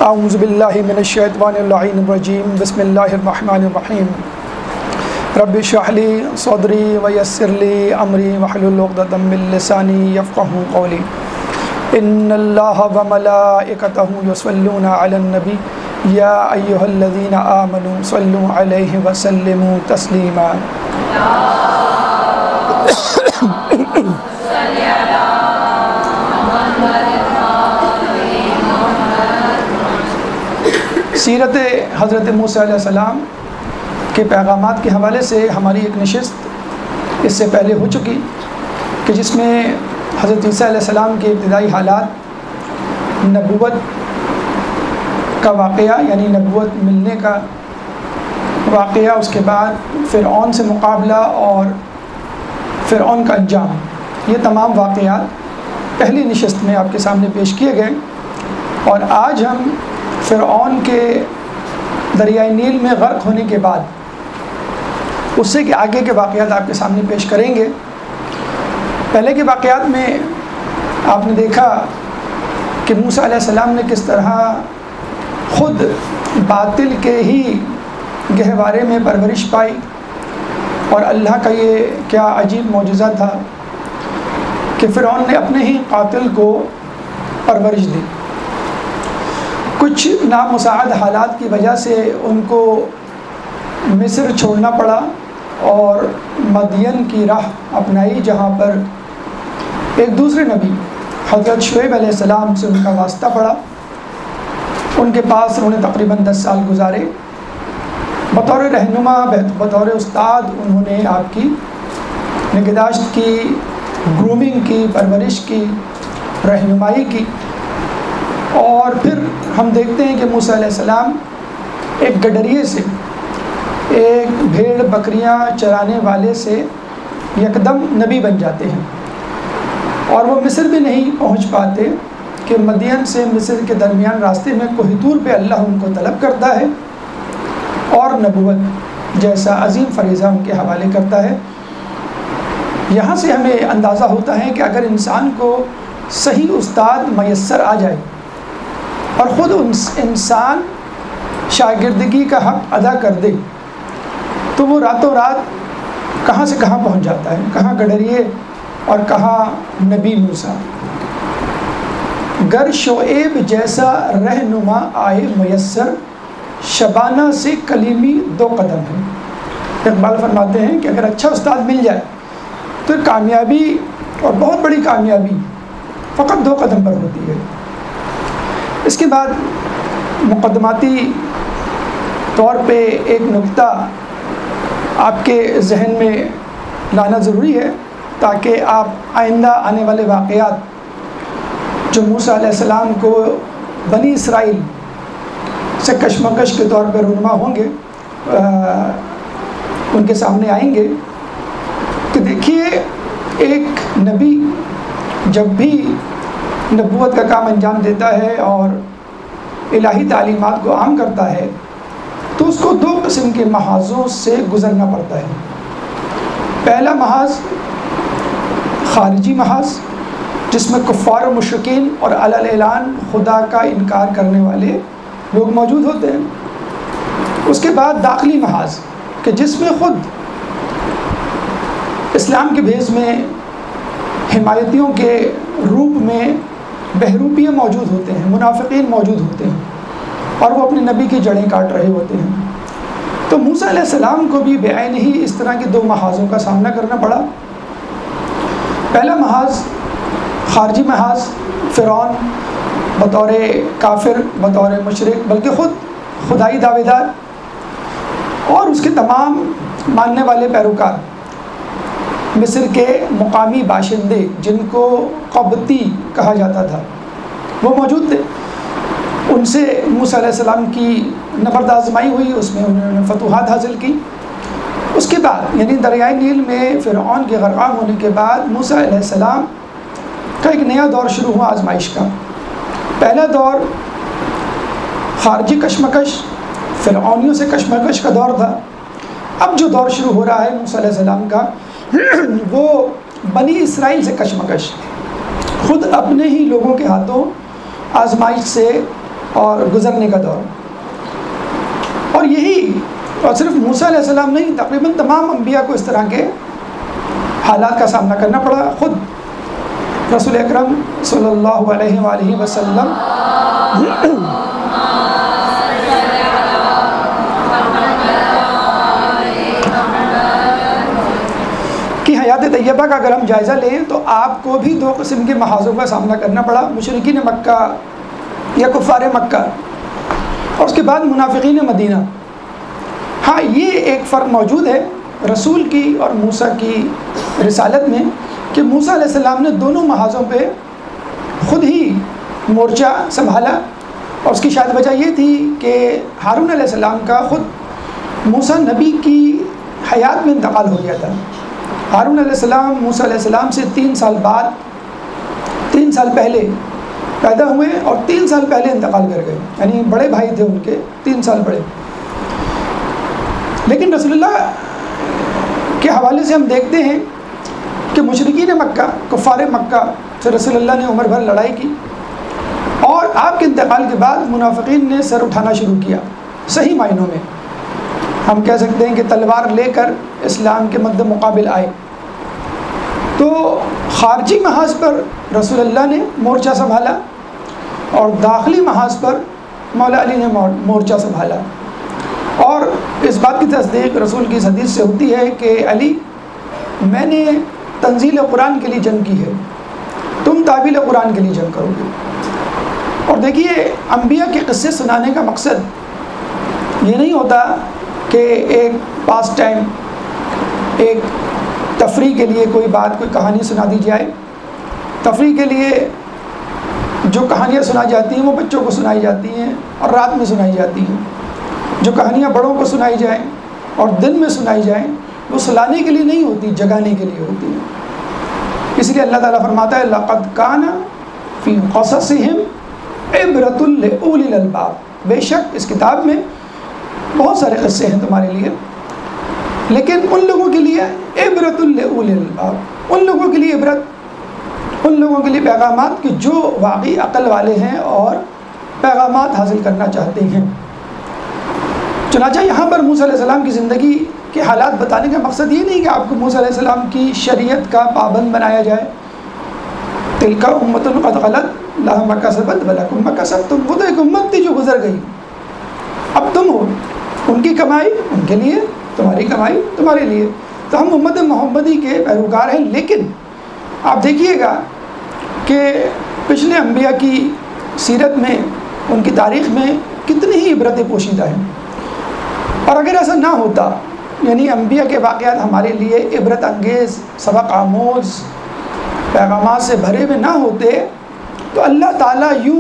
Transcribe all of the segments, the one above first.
اعوذ باللہ من الشیطان اللعین الرجیم بسم اللہ الرحمن الرحیم رب اشرح لی صدری ویسر لی امری واحلل عقدۃ من لسانی یفقہوا قولی ان اللہ وملائکتہ یصلون علی النبی یا ایھا الذین آمنوا صلوا علیہ وسلموا تسلیما سیرت حضرت موسیٰ علیہ السلام کے پیغامات کے حوالے سے ہماری ایک نشست اس سے پہلے ہو چکی کہ جس میں حضرت عیسیٰ علیہ السلام کے ابتدائی حالات، نبوت کا واقعہ یعنی نبوت ملنے کا واقعہ، اس کے بعد فرعون سے مقابلہ اور فرعون کا انجام، یہ تمام واقعات پہلی نشست میں آپ کے سامنے پیش کیے گئے۔ اور آج ہم فرعون کے دریائے نیل میں غرق ہونے کے بعد اس سے کہ آگے کے واقعات آپ کے سامنے پیش کریں گے۔ پہلے کے واقعات میں آپ نے دیکھا کہ موسیٰ علیہ السلام نے کس طرح خود باطل کے ہی گہوارے میں پرورش پائی، اور اللہ کا یہ کیا عجیب معجزہ تھا کہ فرعون نے اپنے ہی قاتل کو پرورش دی۔ کچھ نامساعد حالات کی وجہ سے ان کو مصر چھوڑنا پڑا اور مدین کی راہ اپنائی، جہاں پر ایک دوسرے نبی حضرت شعیب علیہ السلام سے ان کا واسطہ پڑا۔ ان کے پاس انہوں نے تقریباً 10 سال گزارے، بطور رہنما، بطور استاد انہوں نے آپ کی نگہداشت کی، گرومنگ کی، پرورش کی، رہنمائی کی۔ اور پھر ہم دیکھتے ہیں کہ موسیٰ علیہ السلام ایک گڈریے سے، ایک بھیڑ بکریاں چرانے والے سے یکدم نبی بن جاتے ہیں، اور وہ مصر بھی نہیں پہنچ پاتے کہ مدین سے مصر کے درمیان راستے میں کوہ طور پہ اللہ ان کو طلب کرتا ہے اور نبوت جیسا عظیم فریضہ ان کے حوالے کرتا ہے۔ یہاں سے ہمیں اندازہ ہوتا ہے کہ اگر انسان کو صحیح استاد میسر آ جائے اور خود انسان شاگردگی کا حق ادا کر دے تو وہ راتوں رات کہاں سے کہاں پہنچ جاتا ہے، کہاں گڈریے اور کہاں نبی موسیٰ۔ گر شعیب جیسا رہنما آئے میسر، شبانہ سے کلیمی 2 قدم ہے۔ اقبال فرماتے ہیں کہ اگر اچھا استاد مل جائے تو کامیابی اور بہت بڑی کامیابی فقط 2 قدم پر ہوتی ہے۔ اس کے بعد مقدماتی طور پہ ایک نکتہ آپ کے ذہن میں لانا ضروری ہے تاکہ آپ آئندہ آنے والے واقعات جو موسیٰ علیہ السلام کو بنی اسرائیل سے کشمکش کے طور پہ رونما ہوں گے، ان کے سامنے آئیں گے کہ دیکھیے ایک نبی جب بھی نبوت کا کام انجام دیتا ہے اور الہی تعلیمات کو عام کرتا ہے تو اس کو 2 قسم کے محاذوں سے گزرنا پڑتا ہے۔ پہلا محاذ خارجی محاذ، جس میں کفار و مشرکین اور علی الاعلان خدا کا انکار کرنے والے لوگ موجود ہوتے ہیں۔ اس کے بعد داخلی محاذ کہ جس میں خود اسلام کے بھیس میں حمایتیوں کے روپ میں بہروپیے موجود ہوتے ہیں، منافقین موجود ہوتے ہیں، اور وہ اپنے نبی کی جڑیں کاٹ رہے ہوتے ہیں۔ تو موسیٰ علیہ السلام کو بھی بعین ہی اس طرح کے 2 محاذوں کا سامنا کرنا پڑا۔ پہلا محاذ خارجی محاذ، فرعون بطور کافر، بطور مشرک، بلکہ خود خدائی دعوے دار، اور اس کے تمام ماننے والے پیروکار، مصر کے مقامی باشندے جن کو قبطی کہا جاتا تھا، وہ موجود تھے۔ ان سے موسیٰ علیہ السلام کی نبرد آزمائی ہوئی، اس میں انہوں نے فتوحات حاصل کی۔ اس کے بعد یعنی دریائے نیل میں فرعون کے غرقان ہونے کے بعد موسیٰ علیہ السلام کا ایک نیا دور شروع ہوا آزمائش کا۔ پہلا دور خارجی کشمکش، فرعونیوں سے کشمکش کا دور تھا۔ اب جو دور شروع ہو رہا ہے موسیٰ علیہ السلام کا وہ بنی اسرائیل سے کشمکش، خود اپنے ہی لوگوں کے ہاتھوں آزمائش سے اور گزرنے کا دور. اور یہی، اور صرف موسیٰ علیہ السلام نہیں، تقریباً تمام انبیاء کو اس طرح کے حالات کا سامنا کرنا پڑا. خود رسول اکرم صلی اللہ علیہ وآلہ وسلم کی حیات طیبہ کا اگر ہم جائزہ لیں تو آپ کو بھی 2 قسم کے محاذوں کا سامنا کرنا پڑا. مشرکین مکہ یا کفار مکہ، اور اس کے بعد منافقین مدینہ. ہاں، یہ ایک فرق موجود ہے رسول کی اور موسیٰ کی رسالت میں کہ موسیٰ علیہ السلام نے دونوں محاذوں پہ خود ہی مورچہ سنبھالا. اور اس کی شاید وجہ یہ تھی کہ ہارون علیہ السلام کا خود موسیٰ نبی کی حیات میں انتقال ہو گیا تھا. ہارون علیہ السلام موسیٰ علیہ السلام سے 3 سال بعد، 3 سال پہلے پیدا ہوئے اور 3 سال پہلے انتقال کر گئے. یعنی بڑے بھائی تھے ان کے، 3 سال بڑے. لیکن رسول اللہ کے حوالے سے ہم دیکھتے ہیں کہ مشرکین مکہ، کفار مکہ سے رسول اللہ نے عمر بھر لڑائی کی، اور آپ کے انتقال کے بعد منافقین نے سر اٹھانا شروع کیا. صحیح معنوں میں ہم کہہ سکتے ہیں کہ تلوار لے کر اسلام کے مد مقابل آئے. تو خارجی محاذ پر رسول اللہ نے مورچہ سنبھالا اور داخلی محاذ پر مولا علی نے مورچہ سنبھالا. اور اس بات کی تصدیق رسول کی اس حدیث سے ہوتی ہے کہ علی، میں نے تنزیل قرآن کے لیے جنگ کی ہے، تم تعویل قرآن کے لیے جنگ کرو گے. اور دیکھیے، انبیاء کے قصے سنانے کا مقصد یہ نہیں ہوتا کہ ایک پاس ٹائم، ایک تفریح کے لیے کوئی بات، کوئی کہانی سنا دی جائے. تفریح کے لیے جو کہانیاں سنائی جاتی ہیں وہ بچوں کو سنائی جاتی ہیں اور رات میں سنائی جاتی ہیں. جو کہانیاں بڑوں کو سنائی جائیں اور دن میں سنائی جائیں وہ سلانے کے لیے نہیں ہوتی، جگانے کے لیے ہوتی ہیں. اس لیے اللہ تعالیٰ فرماتا ہے لَقَدْ كَانَ فِي قَصَصِهِمْ عِبْرَةٌ لِأُولِي الْأَلْبَابِ. بے شک اس کتاب میں بہت سارے قصے ہیں تمہارے لیے، لیکن ان لوگوں کے لیے عِبْرَةٌ لِأُولِي الْأَلْبَابِ، ان لوگوں کے لیے عبرت، ان لوگوں کے لیے پیغامات کہ جو واقعی عقل والے ہیں اور پیغامات حاصل کرنا چاہتے ہیں. چنانچہ یہاں پر موسیٰ علیہ السلام کی زندگی کے حالات بتانے کا مقصد یہ نہیں کہ آپ کو موسیٰ علیہ السلام کی شریعت کا پابند بنایا جائے. تلک امۃ قد خلت لہا ما کسبت ولکم ما کسبتم. وہ تو ایک امت تھی جو گزر گئی، اب تم ہو، ان کی کمائی ان کے لیے، تمہاری کمائی تمہارے لیے. تو ہم امت محمدی کے پیروکار ہیں. لیکن آپ دیکھیے گا کہ پچھلے انبیاء کی سیرت میں، ان کی تاریخ میں کتنی ہی عبرتیں پوشیدہ ہیں. اور اگر ایسا نہ ہوتا، یعنی انبیاء کے واقعات ہمارے لیے عبرت انگیز، سبق آموز پیغامات سے بھرے ہوئے نہ ہوتے تو اللہ تعالیٰ یوں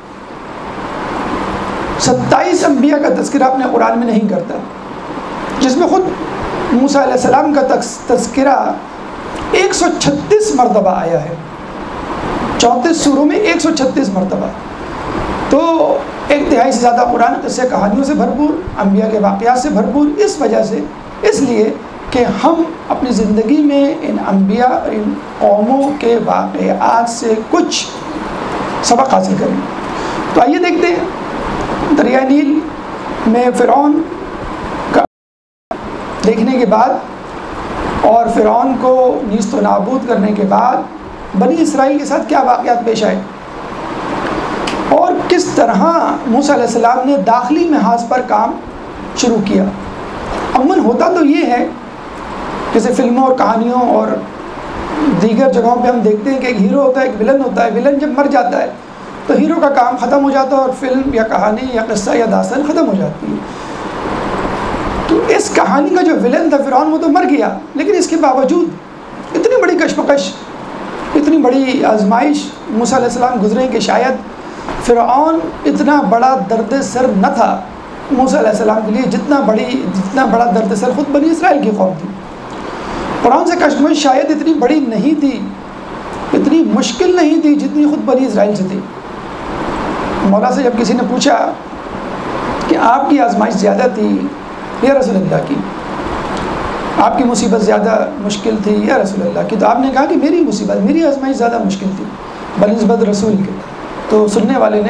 27 انبیاء کا تذکرہ اپنے قرآن میں نہیں کرتا، جس میں خود موسیٰ علیہ السلام کا تذکرہ 136 مرتبہ آیا ہے. 34 سوروں میں 136 مرتبہ. تو 1/3 سے زیادہ قرآن قصے کہانیوں سے بھرپور، انبیاء کے واقعات سے بھرپور. اس وجہ سے، اس لیے کہ ہم اپنی زندگی میں ان انبیاء، ان قوموں کے واقعات سے کچھ سبق حاصل کریں. تو آئیے دیکھتے ہیں دریائے نیل میں فرعون کا دیکھنے کے بعد اور فرعون کو نیست و نابود کرنے کے بعد بنی اسرائیل کے ساتھ کیا واقعات پیش آئے، اور کس طرح موسیٰ علیہ السلام نے داخلی محاذ پر کام شروع کیا. عموماً ہوتا تو یہ ہے، جیسے فلموں اور کہانیوں اور دیگر جگہوں پہ ہم دیکھتے ہیں کہ ایک ہیرو ہوتا ہے، ایک ولن ہوتا ہے. ولن جب مر جاتا ہے تو ہیرو کا کام ختم ہو جاتا ہے اور فلم یا کہانی یا قصہ یا داستان ختم ہو جاتی ہے. تو اس کہانی کا جو ولن تھا فرعون، وہ تو مر گیا، لیکن اس کے باوجود اتنی بڑی کشمکش، اتنی بڑی آزمائش موسیٰ علیہ السلام گزرے کہ شاید فرعون اتنا بڑا درد سر نہ تھا موسیٰ علیہ السلام کے لیے جتنا بڑا درد سر خود بنی اسرائیل کی قوم تھی. فرعون سے کشمکش شاید اتنی بڑی نہیں تھی، اتنی مشکل نہیں تھی جتنی خود بنی اسرائیل سے تھی. مولا سے جب کسی نے پوچھا کہ آپ کی آزمائش زیادہ تھی یا رسول اللہ کی، آپ کی مصیبت زیادہ مشکل تھی یا رسول اللہ کی، تو آپ نے کہا کہ میری مصیبت، میری آزمائش زیادہ مشکل تھی بنسبت رسول کے. تو سننے والے نے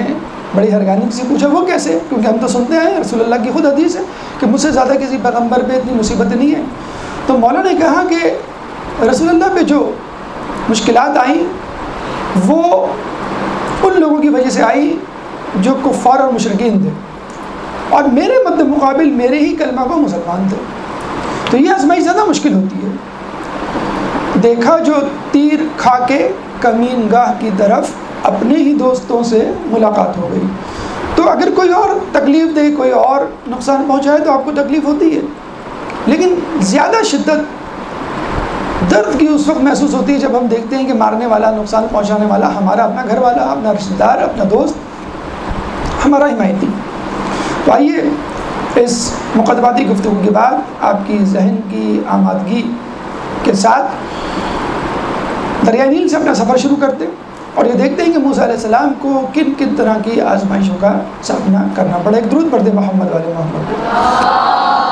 بڑی حیرانی سے پوچھا وہ کیسے؟ کیونکہ ہم تو سنتے ہیں رسول اللہ کی خود حدیث ہے کہ مجھ سے زیادہ کسی پیغمبر پہ اتنی مصیبت نہیں ہے. تو مولا نے کہا کہ رسول اللہ پہ جو مشکلات آئیں وہ ان لوگوں کی وجہ سے آئی جو کفار اور مشرکین تھے، اور میرے مد مقابل میرے ہی کلمہ کو مسلمان تھے. تو یہ آزمائی زیادہ مشکل ہوتی ہے. دیکھا جو تیر کھا کے کمین گاہ کی طرف اپنے ہی دوستوں سے ملاقات ہو گئی. تو اگر کوئی اور تکلیف دے، کوئی اور نقصان پہنچائے تو آپ کو تکلیف ہوتی ہے، لیکن زیادہ شدت درد کی اس وقت محسوس ہوتی ہے جب ہم دیکھتے ہیں کہ مارنے والا، نقصان پہنچانے والا ہمارا اپنا گھر والا، اپنا رشتہ دار، اپنا دوست، ہمارا حمایتی. تو آئیے اس مقدماتی گفتگو کے بعد آپ کی ذہن کی آمادگی کے ساتھ دریائے نیل سے اپنا سفر شروع کرتے ہیں اور یہ دیکھتے ہیں کہ موسیٰ علیہ السلام کو کن کن طرح کی آزمائشوں کا سامنا کرنا پڑا. ایک درود پڑھتے محمد والے محمد.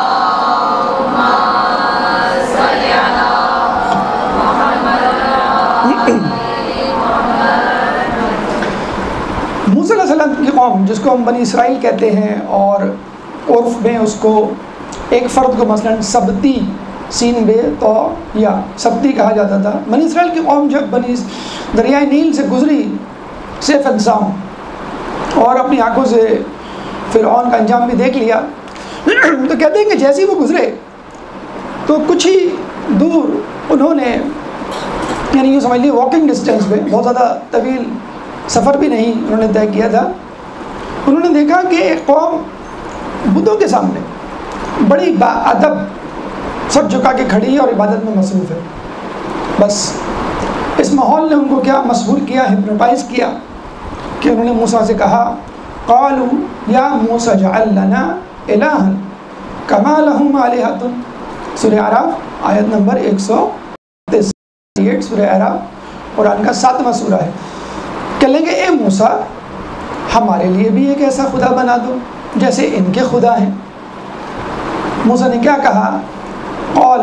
موسیٰ علیہ السلام کی قوم جس کو ہم بنی اسرائیل کہتے ہیں، اور عرف میں اس کو ایک فرد کو مثلاً سبتی سین بے تو یا سبتی کہا جاتا تھا. بنی اسرائیل کی قوم جب دریائے نیل سے گزری سیف انسام اور اپنی آنکھوں سے فرعون کا انجام بھی دیکھ لیا تو کہتے ہیں کہ جیسے ہی وہ گزرے تو کچھ ہی دور انہوں نے، یعنی یوں سمجھ لیے واکنگ ڈسٹینس پہ، بہت زیادہ طویل سفر بھی نہیں انہوں نے طے کیا تھا، انہوں نے دیکھا کہ ایک قوم بتوں کے سامنے بڑی باادب سر جھکا کے کھڑی ہے اور عبادت میں مصروف ہے. بس اس ماحول نے ان کو کیا مسحور کیا، ہپنوٹائز کیا کہ انہوں نے موسیٰ سے کہا قالوا یا موسیٰ اجعل لنا الہا کما لہم آلہۃ. سورہ اعراف آیت نمبر 138. سورہ اعراف قرآن کا 7واں سورہ ہے. کہنے لگے اے موسیٰ ہمارے لیے بھی ایک ایسا خدا بنا دو جیسے ان کے خدا ہیں. موسیٰ نے کیا کہا؟ قال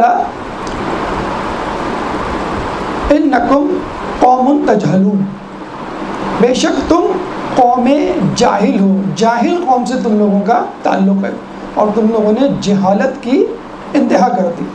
انکم قوم تجہلون، بے شک تم قوم جاہل ہو، جاہل قوم سے تم لوگوں کا تعلق ہے اور تم لوگوں نے جہالت کی انتہا کر دی.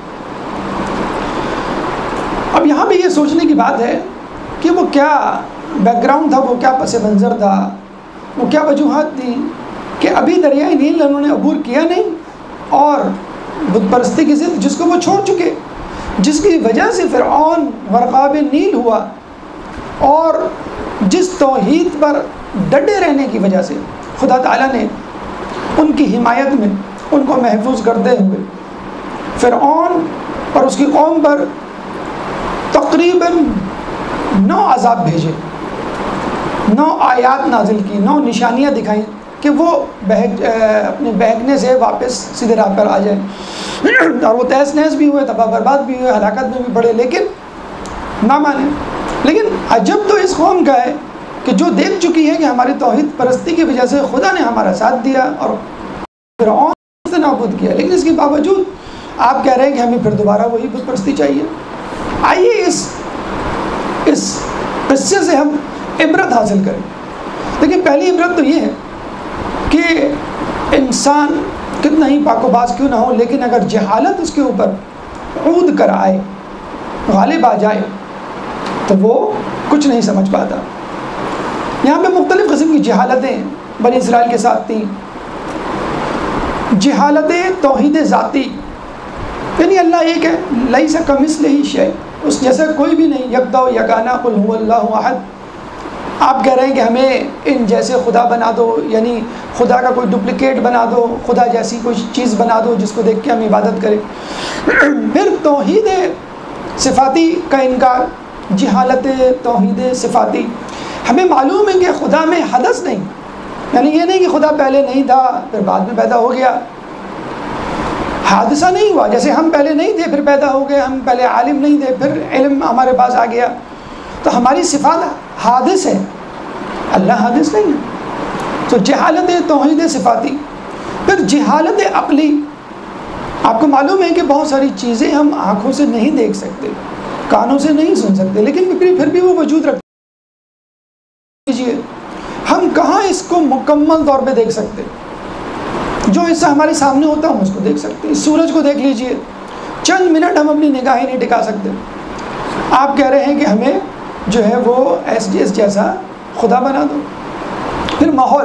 اب یہاں بھی یہ سوچنے کی بات ہے کہ وہ کیا بیک گراؤنڈ تھا، وہ کیا پس منظر تھا، وہ کیا وجوہات تھیں کہ ابھی دریائے نیل انہوں نے عبور کیا نہیں اور بت پرستی کی ضد جس کو وہ چھوڑ چکے، جس کی وجہ سے فرعون غرقاب نیل ہوا، اور جس توحید پر ڈٹے رہنے کی وجہ سے خدا تعالیٰ نے ان کی حمایت میں ان کو محفوظ کرتے ہوئے فرعون اور اس کی قوم پر تقریباً 9 عذاب بھیجے، 9 آیات نازل کی، 9 نشانیاں دکھائیں کہ وہ اپنے بہکنے سے واپس سیدھے راہ پر آ جائیں. اور وہ تہس نہس بھی ہوئے، تباہ برباد بھی ہوئے، ہلاکت میں بھی پڑے، لیکن نہ مانے. لیکن عجب تو اس قوم کا ہے کہ جو دیکھ چکی ہے کہ ہماری توحید پرستی کی وجہ سے خدا نے ہمارا ساتھ دیا اور فرعون سے نابود کیا، لیکن اس کے باوجود آپ کہہ رہے ہیں کہ ہمیں پھر دوبارہ وہی بت پرستی چاہیے. آئیے اس قصے سے ہم عبرت حاصل کریں. لیکن پہلی عبرت تو یہ ہے کہ انسان کتنا ہی پاک و باز کیوں نہ ہو، لیکن اگر جہالت اس کے اوپر عود کر آئے، غالب آ جائے، تو وہ کچھ نہیں سمجھ پاتا. یہاں پہ مختلف قسم کی جہالتیں بنی اسرائیل کے ساتھ تھیں. جہالت توحید ذاتی، یعنی اللہ ایک ہے، لیس کمثلہ شیء، اس جیسا کوئی بھی نہیں، یکتا یگانا قل هو اللہ احد. آپ کہہ رہے ہیں کہ ہمیں ان جیسے خدا بنا دو، یعنی خدا کا کوئی ڈپلیکیٹ بنا دو، خدا جیسی کوئی چیز بنا دو جس کو دیکھ کے ہم عبادت کریں. پھر توحید صفاتی کا انکار، جہالت توحید صفاتی. ہمیں معلوم ہے کہ خدا میں حدث نہیں، یعنی یہ نہیں کہ خدا پہلے نہیں تھا پھر بعد میں پیدا ہو گیا، حادثہ نہیں ہوا، جیسے ہم پہلے نہیں تھے پھر پیدا ہو گئے، ہم پہلے عالم نہیں تھے پھر علم ہمارے پاس آ گیا. تو ہماری صفات حادث ہے، اللہ حادث نہیں ہے. تو جہالت توحید صفاتی. پھر جہالت عقلی. آپ کو معلوم ہے کہ بہت ساری چیزیں ہم آنکھوں سے نہیں دیکھ سکتے، کانوں سے نہیں سن سکتے، لیکن پھر بھی وہ وجود رکھتے. ہم کہاں اس کو مکمل طور پہ دیکھ سکتے. جو حصہ ہمارے سامنے ہوتا ہے ہم اس کو دیکھ سکتے ہیں. سورج کو دیکھ لیجئے, چند منٹ ہم اپنی نگاہیں نہیں ٹکا سکتے. آپ کہہ رہے ہیں کہ ہمیں جو ہے وہ ایس جیسا خدا بنا دو. پھر ماحول,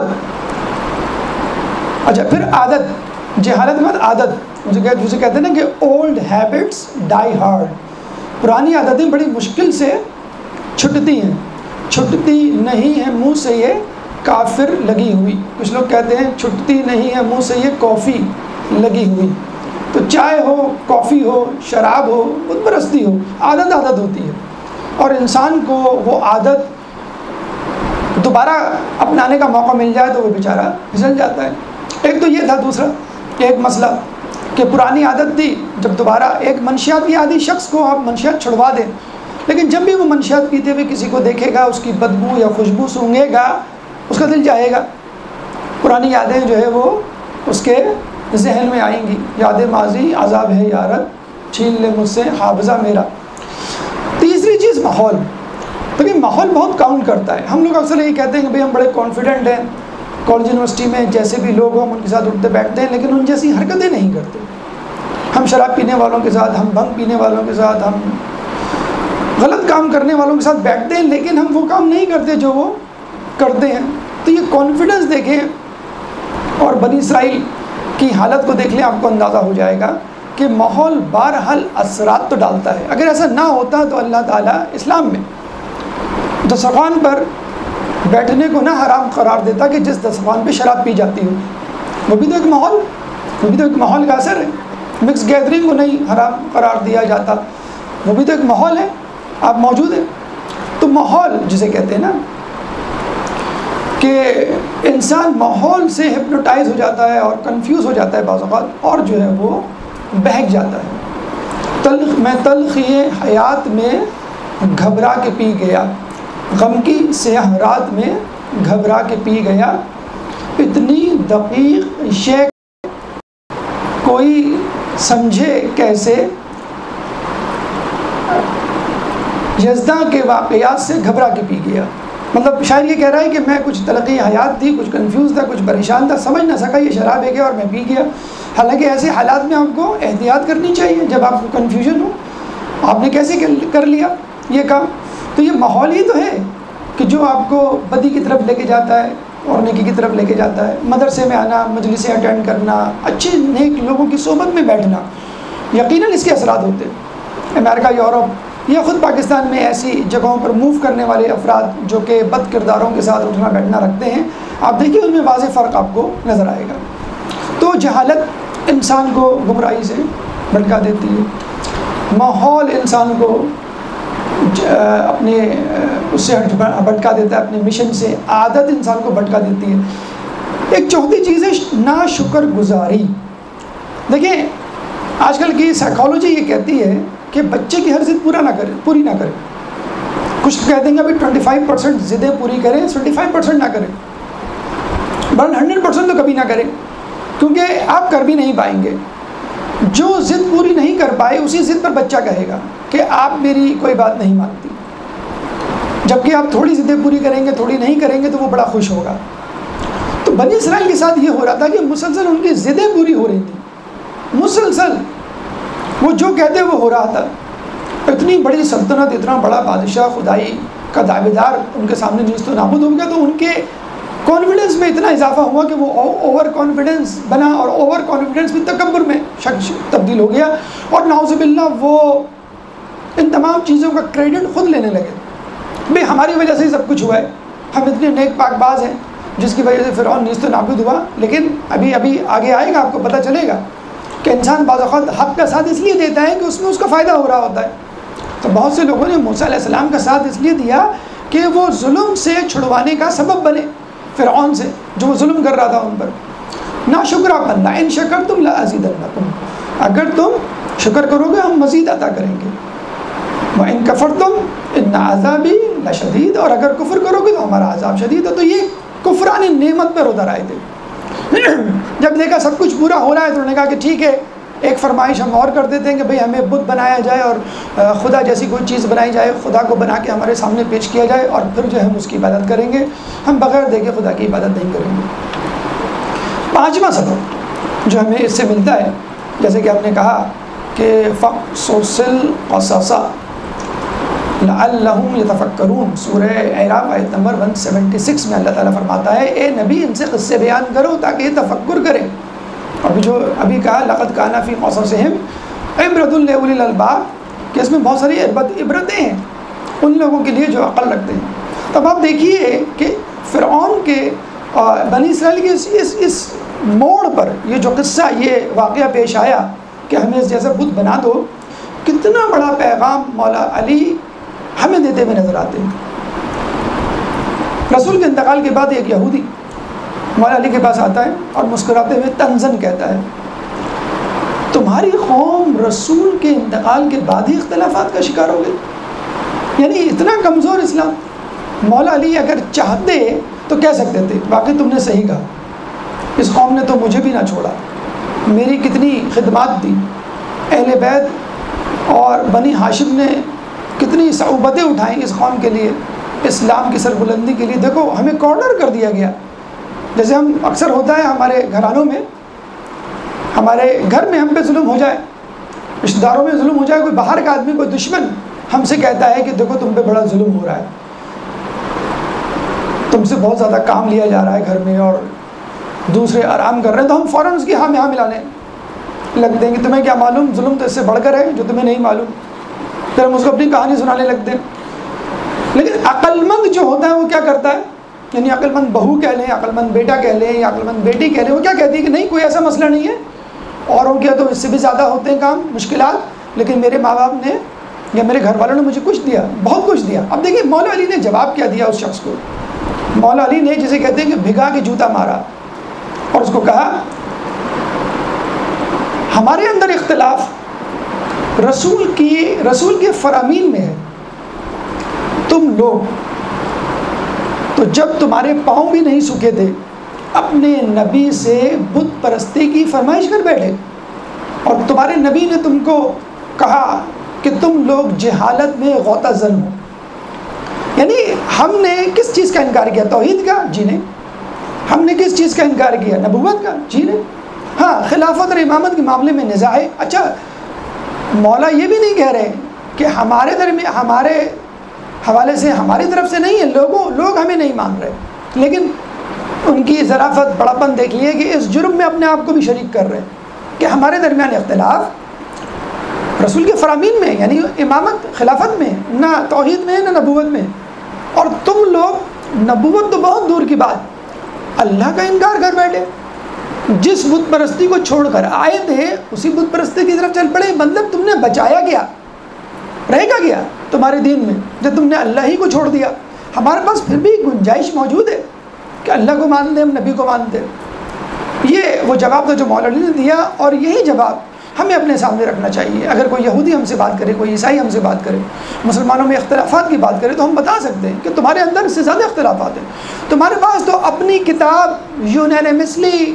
اچھا پھر عادت, جہالت مت عادت, جسے کہتے ہیں نا کہ اولڈ ہیبٹس ڈائی ہارڈ. پرانی عادتیں بڑی مشکل سے چھٹتی ہیں, چھٹتی نہیں ہے منہ سے یہ کافر لگی ہوئی. کچھ لوگ کہتے ہیں چھٹتی نہیں ہے منہ سے یہ کافی لگی ہوئی. تو چائے ہو, کافی ہو, شراب ہو, بت پرستی ہو, عادت عادت ہوتی ہے, اور انسان کو وہ عادت دوبارہ اپنانے کا موقع مل جائے تو وہ بیچارہ پھسل جاتا ہے. ایک تو یہ تھا. دوسرا ایک مسئلہ کہ پرانی عادت تھی, جب دوبارہ ایک منشیات کی عادی شخص کو آپ منشیات چھڑوا دیں, لیکن جب بھی وہ منشیات پیتے ہوئے کسی کو دیکھے گا, اس کی بدبو یا خوشبو سونگھے گا, اس کا دل جائے گا. پرانی یادیں جو ہے وہ اس کے ذہن میں آئیں گی. یاد ماضی عذاب ہے یارب, چھین لے مجھ سے حافظہ میرا. تیسری چیز ماحول. لیکن ماحول بہت کاؤنٹ کرتا ہے. ہم لوگ اکثر یہی کہتے ہیں کہ بھئی ہم بڑے کانفیڈنٹ ہیں, کالج یونیورسٹی میں جیسے بھی لوگ ہوں ہم ان کے ساتھ اٹھتے بیٹھتے ہیں, لیکن ان جیسی حرکتیں نہیں کرتے. ہم شراب پینے والوں کے ساتھ, ہم بھنگ پینے والوں کے ساتھ, ہم غلط کام کرنے والوں کے ساتھ بیٹھتے ہیں, لیکن ہم وہ کام نہیں کرتے جو وہ کرتے ہیں. تو یہ کانفیڈنس دیکھیں اور بنی اسرائیل کی حالت کو دیکھ لیں, آپ کو اندازہ ہو جائے گا کہ ماحول بہرحال اثرات تو ڈالتا ہے. اگر ایسا نہ ہوتا تو اللہ تعالیٰ اسلام میں دسترخوان پر بیٹھنے کو نہ حرام قرار دیتا کہ جس دسترخوان پہ شراب پی جاتی ہو. وہ بھی تو ایک ماحول, وہ بھی تو ایک ماحول کا اثر ہے. مکس گیدرنگ کو نہیں حرام قرار دیا جاتا, وہ بھی تو ایک ماحول ہے, آپ موجود ہیں. تو ماحول جسے کہتے ہیں نا کہ انسان ماحول سے ہپنوٹائز ہو جاتا ہے اور کنفیوز ہو جاتا ہے بعض اوقات, اور جو ہے وہ بہک جاتا ہے. میں تلخی حیات میں گھبرا کے پی گیا, غم کی سیاہ رات میں گھبرا کے پی گیا, اتنی دقیق شے کوئی سمجھے کیسے, یزداں کے واقعات سے گھبرا کے پی گیا. مطلب شاعر یہ کہہ رہا ہے کہ میں کچھ تلخی حیات تھی, کچھ کنفیوز تھا, کچھ پریشان تھا, سمجھ نہ سکا یہ شراب ہے گیا اور میں پی گیا. حالانکہ ایسے حالات میں آپ کو احتیاط کرنی چاہیے. جب آپ کو کنفیوژن ہو, آپ نے کیسے کر لیا یہ کام. تو یہ ماحول ہی تو ہے کہ جو آپ کو بدی کی طرف لے کے جاتا ہے اور نیکی کی طرف لے کے جاتا ہے. مدرسے میں آنا, مجلسیں اٹینڈ کرنا, اچھے نیک لوگوں کی صحبت میں بیٹھنا, یقیناً اس کے اثرات ہوتے ہیں. امریکہ, یورپ یا خود پاکستان میں ایسی جگہوں پر موو کرنے والے افراد جو کہ بد کرداروں کے ساتھ اٹھنا بیٹھنا رکھتے ہیں, آپ دیکھیے ان میں واضح فرق آپ کو نظر آئے گا. تو جہالت انسان کو گمراہی سے بھٹکا دیتی ہے, ماحول انسان کو اپنے اس سے بھٹکا دیتا ہے, اپنے مشن سے. عادت انسان کو بھٹکا دیتی ہے. ایک چوتھی چیز ہے ناشکر گزاری. دیکھیں آج کل کی سائیکالوجی یہ کہتی ہے کہ بچے کی ہر ضد پوری نہ کرے. کچھ کہہ دیں گے ابھی 25% ضدیں پوری کریں, 75% نہ کریں, بل 100% تو کبھی نہ کریں, کیونکہ آپ کر بھی نہیں پائیں گے. جو ضد پوری نہیں کر پائے اسی ضد پر بچہ کہے گا کہ آپ میری کوئی بات نہیں مانتی. جبکہ آپ تھوڑی ضدیں پوری کریں گے, تھوڑی نہیں کریں گے تو وہ بڑا خوش ہوگا. تو بنی اسرائیل کے ساتھ یہ ہو رہا تھا کہ مسلسل ان کی ضدیں پوری ہو رہی تھیں, مسلسل وہ جو کہتے وہ ہو رہا تھا. اتنی بڑی سلطنت, اتنا بڑا بادشاہ, خدائی کا دعویدار ان کے سامنے نیست و نابود ہو گیا. تو ان کے کانفیڈنس میں اتنا اضافہ ہوا کہ وہ اوور کانفیڈنس بنا, اور اوور کانفیڈنس بھی تکبر میں تبدیل ہو گیا, اور نعوذ باللہ وہ ان تمام چیزوں کا کریڈٹ خود لینے لگے. بھئی ہماری وجہ سے ہی سب کچھ ہوا ہے, ہم اتنے نیک پاک باز ہیں جس کی وجہ سے فرعون نیست و نابود ہوا. لیکن ابھی آگے آئے گا, آپ کو پتہ چلے گا کہ انسان بعض اوقات حق کا ساتھ اس لیے دیتا ہے کہ اس میں اس کا فائدہ ہو رہا ہوتا ہے. تو بہت سے لوگوں نے موسیٰ علیہ السلام کا ساتھ اس لیے دیا کہ وہ ظلم سے چھڑوانے کا سبب بنے فرعون سے, جو وہ ظلم کر رہا تھا ان پر. ناشکرا بندہ, ان شکرتم لازیدنکم, اگر تم شکر کرو گے ہم مزید عطا کریں گے. وَإِن كَفَرْتُمْ إِنَّ عَذَابِي لَشَدِيدٌ, اور اگر کفر کرو گے تو ہمارا عذاب شدید ہے. تو یہ کفران نعمت پر اتر آئے تھے. جب دیکھا سب کچھ پورا ہو رہا ہے تو انہوں نے کہا کہ ٹھیک ہے, ایک فرمائش ہم اور کر دیتے ہیں کہ بھئی ہمیں بت بنایا جائے اور خدا جیسی کوئی چیز بنائی جائے، خدا کو بنا کے ہمارے سامنے پیش کیا جائے اور پھر جو ہے ہم اس کی عبادت کریں گے، ہم بغیر دیکھے خدا کی عبادت نہیں کریں گے۔ پانچواں سبق جو ہمیں اس سے ملتا ہے، جیسے کہ ہم نے کہا کہ فَقْصُصِ الْقَصَصَ لَعَلَّهُمْ يَتَفَكَّرُونَ، سورہ اعراف آیت نمبر 176 میں اللہ تعالیٰ فرماتا ہے اے نبی ان سے قصے بیان کرو تاکہ یہ تفکر کریں۔ ابھی کہا لَقَدْ كَانَ فِي قَصَصِهِمْ عِبْرَةٌ لِأُولِي الْأَلْبَابِ کہ اس میں بہت ساری عبرتیں ہیں ان لوگوں کے لیے جو عقل رکھتے ہیں۔ تب آپ دیکھیے کہ فرعون کے بنی اسرائیل کے اس موڑ پر یہ جو قصہ، یہ واقعہ پیش آیا کہ ہمیں اس جیسا بت بنا دو، کتنا بڑا پیغام مولا علی ہمیں دیتے ہوئے نظر آتے ہیں۔ رسول کے انتقال کے بعد ایک یہودی مولا علی کے پاس آتا ہے اور مسکراتے ہوئے طنزاً کہتا ہے تمہاری قوم رسول کے انتقال کے بعد ہی اختلافات کا شکار ہو گئی، یعنی اتنا کمزور اسلام۔ مولا علی اگر چاہتے تو کہہ سکتے تھے باقی تم نے صحیح کہا، اس قوم نے تو مجھے بھی نہ چھوڑا، میری کتنی خدمات دی، اہل بیت اور بنی ہاشم نے کتنی صعوبتیں اٹھائیں اس قوم کے لیے، اسلام کی سربلندی کے لیے، دیکھو ہمیں کارنر کر دیا گیا۔ جیسے ہم اکثر ہوتا ہے ہمارے گھرانوں میں، ہمارے گھر میں ہم پہ ظلم ہو جائے، رشتہ داروں میں ظلم ہو جائے، کوئی باہر کا آدمی، کوئی دشمن ہم سے کہتا ہے کہ دیکھو تم پہ بڑا ظلم ہو رہا ہے، تم سے بہت زیادہ کام لیا جا رہا ہے گھر میں اور دوسرے آرام کر رہے ہیں، تو ہم فوراً اس کی ہاں میں ہاں ملانے لگ دیں گے، تمہیں کیا معلوم، ظلم تو اس سے بڑھ کر ہے جو تمہیں نہیں معلوم، پھر ہم اس کو اپنی کہانی سنانے لگتے ہیں۔ لیکن عقل مند جو ہوتا ہے وہ کیا کرتا ہے، یعنی عقل مند بہو کہہ لیں، عقل مند بیٹا کہہ لیں یا عقل مند بیٹی کہہ لیں، وہ کیا کہتی ہے کہ نہیں کوئی ایسا مسئلہ نہیں ہے، اوروں کے تو اس سے بھی زیادہ ہوتے ہیں کام، مشکلات، لیکن میرے ماں باپ نے یا میرے گھر والوں نے مجھے کچھ دیا، بہت کچھ دیا۔ اب دیکھیے مولا علی نے جواب کیا دیا اس شخص کو، مولا علی نے جسے کہتے ہیں کہ بھگا کے جوتا مارا اور اس کو کہا ہمارے اندر اختلاف رسول کے فرامین میں ہے، تم لوگ تو جب تمہارے پاؤں بھی نہیں سوکھے تھے اپنے نبی سے بت پرستی کی فرمائش کر بیٹھے، اور تمہارے نبی نے تم کو کہا کہ تم لوگ جہالت میں غوطہ زن ہو۔ یعنی ہم نے کس چیز کا انکار کیا، توحید کا؟ جی نہیں۔ ہم نے کس چیز کا انکار کیا، نبوت کا؟ جی نہیں۔ ہاں خلافت اور امامت کے معاملے میں نزاع ہے۔ اچھا مولا یہ بھی نہیں کہہ رہے کہ ہمارے درمیان، ہمارے حوالے سے، ہماری طرف سے نہیں ہے، لوگ ہمیں نہیں مان رہے، لیکن ان کی ظرافت بڑاپن دیکھ لیے کہ اس جرم میں اپنے آپ کو بھی شریک کر رہے ہیں کہ ہمارے درمیان اختلاف رسول کے فرامین میں، یعنی امامت خلافت میں، نہ توحید میں نہ نبوت میں، اور تم لوگ نبوت تو بہت دور کی بات، اللہ کا انکار کر بیٹھے، جس بت پرستی کو چھوڑ کر آئے تھے اسی بت پرستی کی طرف چل پڑے۔ مطلب تم نے بچایا کیا، رہے گا کیا تمہارے دین میں جب تم نے اللہ ہی کو چھوڑ دیا؟ ہمارے پاس پھر بھی گنجائش موجود ہے کہ اللہ کو مانتے، ہم نبی کو مانتے۔ یہ وہ جواب تھا جو مولا علی نے دیا، اور یہی جواب ہمیں اپنے سامنے رکھنا چاہیے۔ اگر کوئی یہودی ہم سے بات کرے، کوئی عیسائی ہم سے بات کرے، مسلمانوں میں اختلافات کی بات کرے، تو ہم بتا سکتے ہیں کہ تمہارے اندر اس سے زیادہ اختلافات ہیں، تمہارے پاس تو اپنی کتاب یونانیمسلی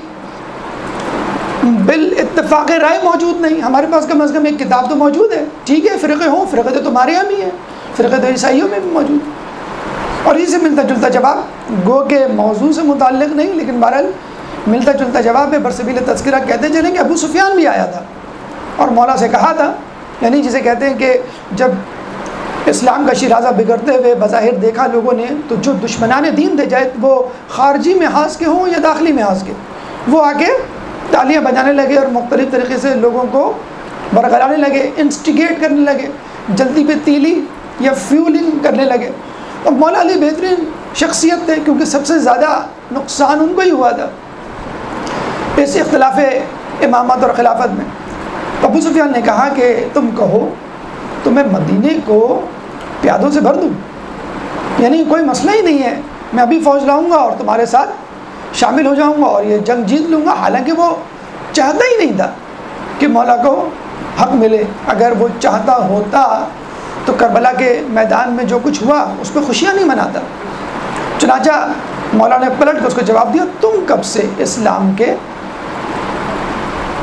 بالاتفاق رائے موجود نہیں، ہمارے پاس کم از کم ایک کتاب تو موجود ہے۔ ٹھیک ہے فرقے ہوں، فرقے تو تمہارے یہاں بھی ہیں، فرقے تو عیسائیوں میں بھی موجود، اور اسی سے ملتا جلتا جواب، گو کہ موضوع سے متعلق نہیں لیکن بہرحال ملتا جلتا جواب ہے۔ برسبیل تذکرہ کہتے چلیں کہ ابو سفیان بھی آیا تھا اور مولا سے کہا تھا، یعنی جسے کہتے ہیں کہ جب اسلام کا شیرازہ بگڑتے ہوئے بظاہر دیکھا لوگوں نے، تو جو دشمنان دین تھے، چاہے وہ خارجی محاذ کے ہوں یا داخلی محاذ کے، وہ آ کے تالیاں بجانے لگے اور مختلف طریقے سے لوگوں کو برگلانے لگے، انسٹیگیٹ کرنے لگے، جلدی پہ تیلی یا فیولنگ کرنے لگے۔ اور مولا علی بہترین شخصیت تھے کیونکہ سب سے زیادہ نقصان ان کو ہی ہوا تھا اس اختلاف امامت اور خلافت میں۔ ابو سفیان نے کہا کہ تم کہو تو میں مدینے کو پیادوں سے بھر دوں، یعنی کوئی مسئلہ ہی نہیں ہے، میں ابھی فوج لاؤں گا اور تمہارے ساتھ شامل ہو جاؤں گا اور یہ جنگ جیت لوں گا۔ حالانکہ وہ چاہتا ہی نہیں تھا کہ مولا کو حق ملے، اگر وہ چاہتا ہوتا تو کربلا کے میدان میں جو کچھ ہوا اس پہ خوشیاں نہیں مناتا۔ چنانچہ مولا نے پلٹ کے اس کو جواب دیا، تم کب سے اسلام کے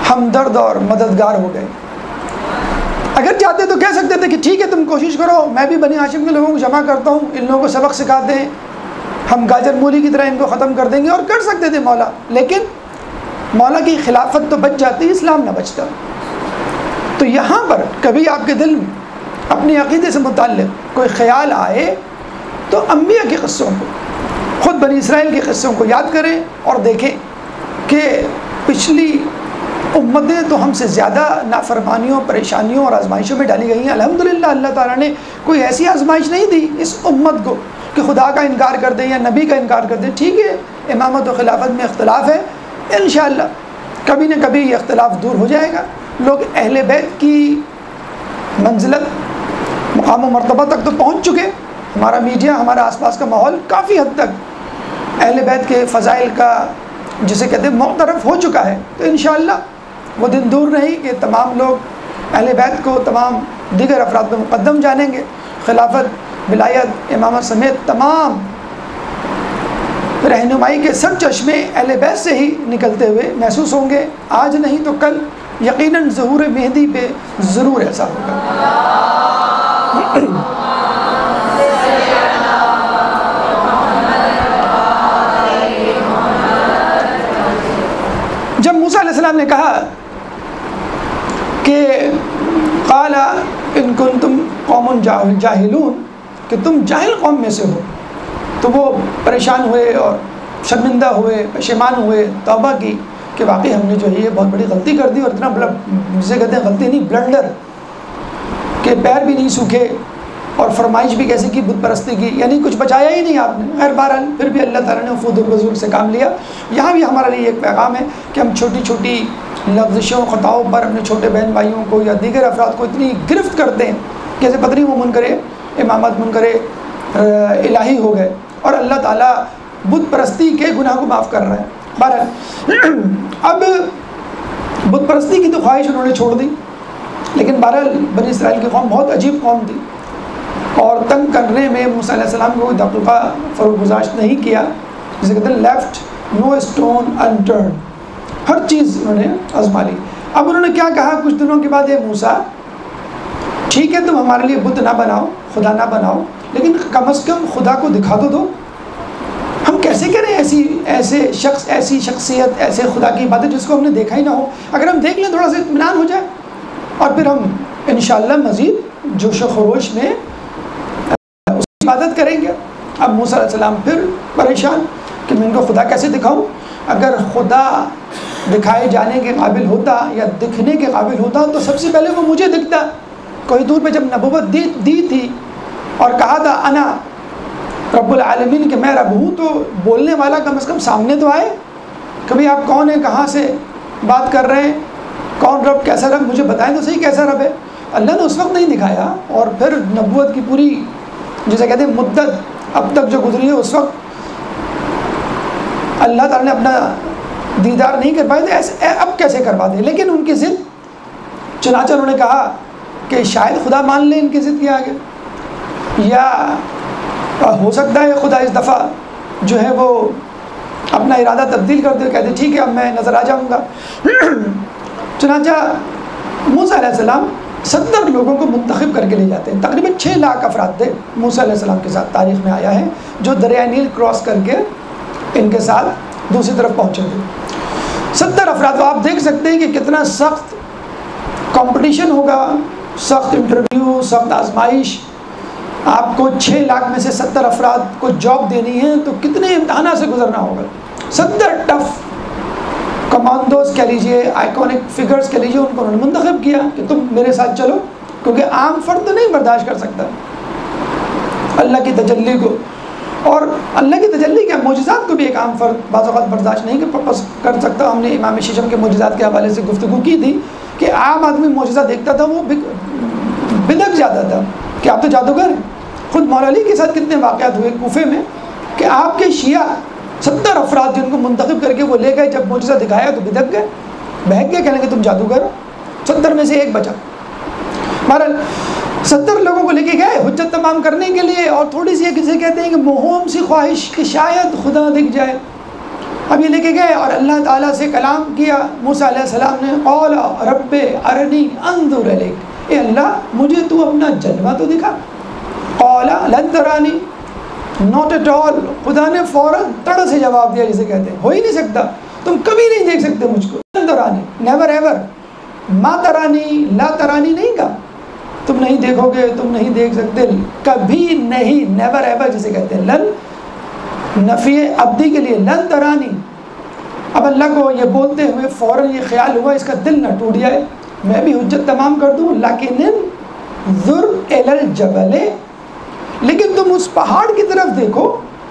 ہمدرد اور مددگار ہو گئے۔ اگر چاہتے تو کہہ سکتے تھے کہ ٹھیک ہے تم کوشش کرو، میں بھی بنی ہاشم کے لوگوں کو جمع کرتا ہوں، ان لوگوں کو سبق سکھاتے ہیں، ہم گاجر مولی کی طرح ان کو ختم کر دیں گے، اور کر سکتے تھے مولا، لیکن مولا کی خلافت تو بچ جاتی، اسلام نہ بچتا۔ تو یہاں پر کبھی آپ کے دل میں اپنے عقیدے سے متعلق کوئی خیال آئے تو انبیاء کے قصوں کو، خود بنی اسرائیل کے قصوں کو یاد کریں اور دیکھیں کہ پچھلی امتیں تو ہم سے زیادہ نافرمانیوں، پریشانیوں اور آزمائشوں میں ڈالی گئی ہیں۔ الحمدللہ اللہ تعالیٰ نے کوئی ایسی آزمائش نہیں دی اس امت کو کہ خدا کا انکار کر دیں یا نبی کا انکار کر دیں۔ ٹھیک ہے امامت و خلافت میں اختلاف ہے، انشاءاللہ کبھی نہ کبھی یہ اختلاف دور ہو جائے گا۔ لوگ اہل بیت کی منزلت، مقام و مرتبہ تک تو پہنچ چکے، ہمارا میڈیا، ہمارا آس پاس کا ماحول کافی حد تک اہل بیت کے فضائل کا جسے کہتے ہیں معترف ہو چکا ہے، تو انشاءاللہ وہ دن دور نہیں کہ تمام لوگ اہل بیت کو تمام دیگر افراد میں مقدم جانیں گے، خلافت، ولایت، امامت سمیت تمام رہنمائی کے سر چشمے اہل بیت سے ہی نکلتے ہوئے محسوس ہوں گے۔ آج نہیں تو کل یقیناً ظہور مہدی پہ ضرور ایسا ہوگا۔ جب موسیٰ علیہ السلام نے کہا کہ قال ان کنتم قوم جاہلون، کہ تم جاہل قوم میں سے ہو، تو وہ پریشان ہوئے اور شرمندہ ہوئے، پشیمان ہوئے، توبہ کی کہ واقعی ہم نے جو ہے یہ بہت بڑی غلطی کر دی، اور اتنا بڑا جسے کہتے ہیں غلطی نہیں، بلنڈر، کہ پیر بھی نہیں سوکھے اور فرمائش بھی کیسے کی، بت پرستی کی، یعنی کچھ بچایا ہی نہیں آپ نے۔ خیر بہرحال پھر بھی اللہ تعالیٰ نے وفود الرسول سے کام لیا۔ یہاں بھی ہمارے لیے ایک پیغام ہے کہ ہم چھوٹی چھوٹی لغزشوں، خطاؤں پر اپنے چھوٹے بہن بھائیوں کو یا دیگر افراد کو اتنی گرفت کرتے ہیں کہ جیسے پتہ نہیں وہ منکر امامت، منکر الہی ہو گئے، اور اللہ تعالیٰ بت پرستی کے گناہ کو معاف کر رہا ہے۔ بہرحال اب بت پرستی کی تو خواہش انہوں نے چھوڑ دی، لیکن بہرحال بنی اسرائیل کی قوم بہت عجیب قوم تھی، اور تنگ کرنے میں موسیٰ علیہ السلام کو کوئی دقیقہ فروگزاشت نہیں کیا، جسے کہتے ہیں لیفٹ نو اسٹون انٹرن، ہر چیز انہوں نے آزما لی۔ اب انہوں نے کیا کہا کچھ دنوں کے بعد، اے موسیٰ ٹھیک ہے تم ہمارے لیے بت نہ بناؤ، خدا نہ بناؤ، لیکن کم از کم خدا کو دکھا تو دو۔ ہم کیسے کریں ایسے شخص، ایسی شخصیت، ایسے خدا کی عبادت جس کو ہم نے دیکھا ہی نہ ہو؟ اگر ہم دیکھ لیں تھوڑا سا اطمینان ہو جائے، اور پھر ہم انشاءاللہ مزید جوش و خروش میں اس کی عبادت کریں گے۔ اب موسیٰ علیہ السلام پھر پریشان کہ میں ان کو خدا کیسے دکھاؤں؟ اگر خدا دکھائے جانے کے قابل ہوتا یا دکھنے کے قابل ہوتا تو سب سے پہلے وہ مجھے دکھتا۔ کوئی دور پہ جب نبوت دی تھی اور کہا تھا انا رب العالمین کہ میں رب ہوں، تو بولنے والا کم از کم سامنے تو آئے، کبھی آپ کون ہیں، کہاں سے بات کر رہے ہیں، کون رب، کیسا رب، مجھے بتائیں تو صحیح کیسا رب ہے۔ اللہ نے اس وقت نہیں دکھایا، اور پھر نبوت کی پوری جسے کہتے ہیں مدت اب تک جو گزری ہے اس وقت اللہ تعالیٰ نے اپنا دیدار نہیں کر پائے تھے، اب کیسے کروا دے؟ لیکن ان کی ضد، چنانچہ انہوں نے کہا کہ شاید خدا مان لے ان کی ضد کے آگے، یا ہو سکتا ہے خدا اس دفعہ جو ہے وہ اپنا ارادہ تبدیل کر دے، کہتے ٹھیک ہے اب میں نظر آ جاؤں گا۔ چنانچہ موسیٰ علیہ السلام 70 لوگوں کو منتخب کر کے لے جاتے ہیں، تقریباً 6 لاکھ افراد تھے موسیٰ علیہ السلام کے ساتھ، تاریخ میں آیا ہے، جو دریائے نیل کراس کر کے ان کے ساتھ دوسری طرف پہنچے تھے۔ 70 افراد، تو آپ دیکھ سکتے ہیں کہ کتنا سخت کمپٹیشن ہوگا، سخت انٹرویو، سخت آزمائش۔ آپ کو 6 لاکھ میں سے 70 افراد کو جاب دینی ہے تو کتنے امتحانات سے گزرنا ہوگا۔ 70 ٹف کمانڈوز کہہ لیجیے، آئیکونک فگرز کہہ لیجیے، ان کو انہوں نے منتخب کیا کہ تم میرے ساتھ چلو، کیونکہ عام فرد نہیں برداشت کر سکتا اللہ کی تجلی کو، اور اللہ کی تجلی کے معجزات کو بھی ایک عام فرد بعض اوقات برداشت نہیں کر سکتا۔ ہم نے امام ششم کے معجزات کے حوالے سے گفتگو کی تھی کہ عام آدمی معجزہ دیکھتا تھا وہ بدک جاتا تھا کہ آپ تو جادوگر ہیں۔ خود مولا علی کے ساتھ کتنے واقعات ہوئے کوفے میں کہ آپ کے شیعہ 70 افراد جن کو منتخب کر کے وہ لے گئے، جب معجزہ دکھایا تو بدک گئے، بہک گئے، کہنے کہ تم جادوگر ہو۔ 70 میں سے ایک بچا۔ بہرحال 70 لوگوں کو لے کے گئے حجت تمام کرنے کے لیے، اور تھوڑی سی کسی کہتے ہیں کہ موہوم سی خواہش کہ شاید خدا دکھ جائے، اب یہ لے کے گئے اور اللہ تعالیٰ سے کلام کیا موسیٰ علیہ السلام نے، قال رب ارنی انظر الیک، اے اللہ مجھے تو اپنا جلوہ تو دکھا. قال لن ترانی، ناٹ ایٹ آل. خدا نے فوراً تڑ سے جواب دیا، جسے کہتے ہیں ہو ہی نہیں سکتا، تم کبھی نہیں دیکھ سکتے مجھ کو. لن ترانی، نیور ایور. ما ترانی، لا ترانی نہیں کہا، تم نہیں دیکھو گے، تم نہیں دیکھ سکتے، کبھی نہیں، نیور ایور جسے کہتے ہیں. لن نفی ابدی کے لیے، لن ترانی. اب اللہ کو یہ بولتے ہوئے فوراً یہ خیال ہوا اس کا دل نہ ٹوٹ جائے، میں بھی حجت تمام کر دوں. لیکن انظر الی الجبل، لیکن تم اس پہاڑ کی طرف دیکھو.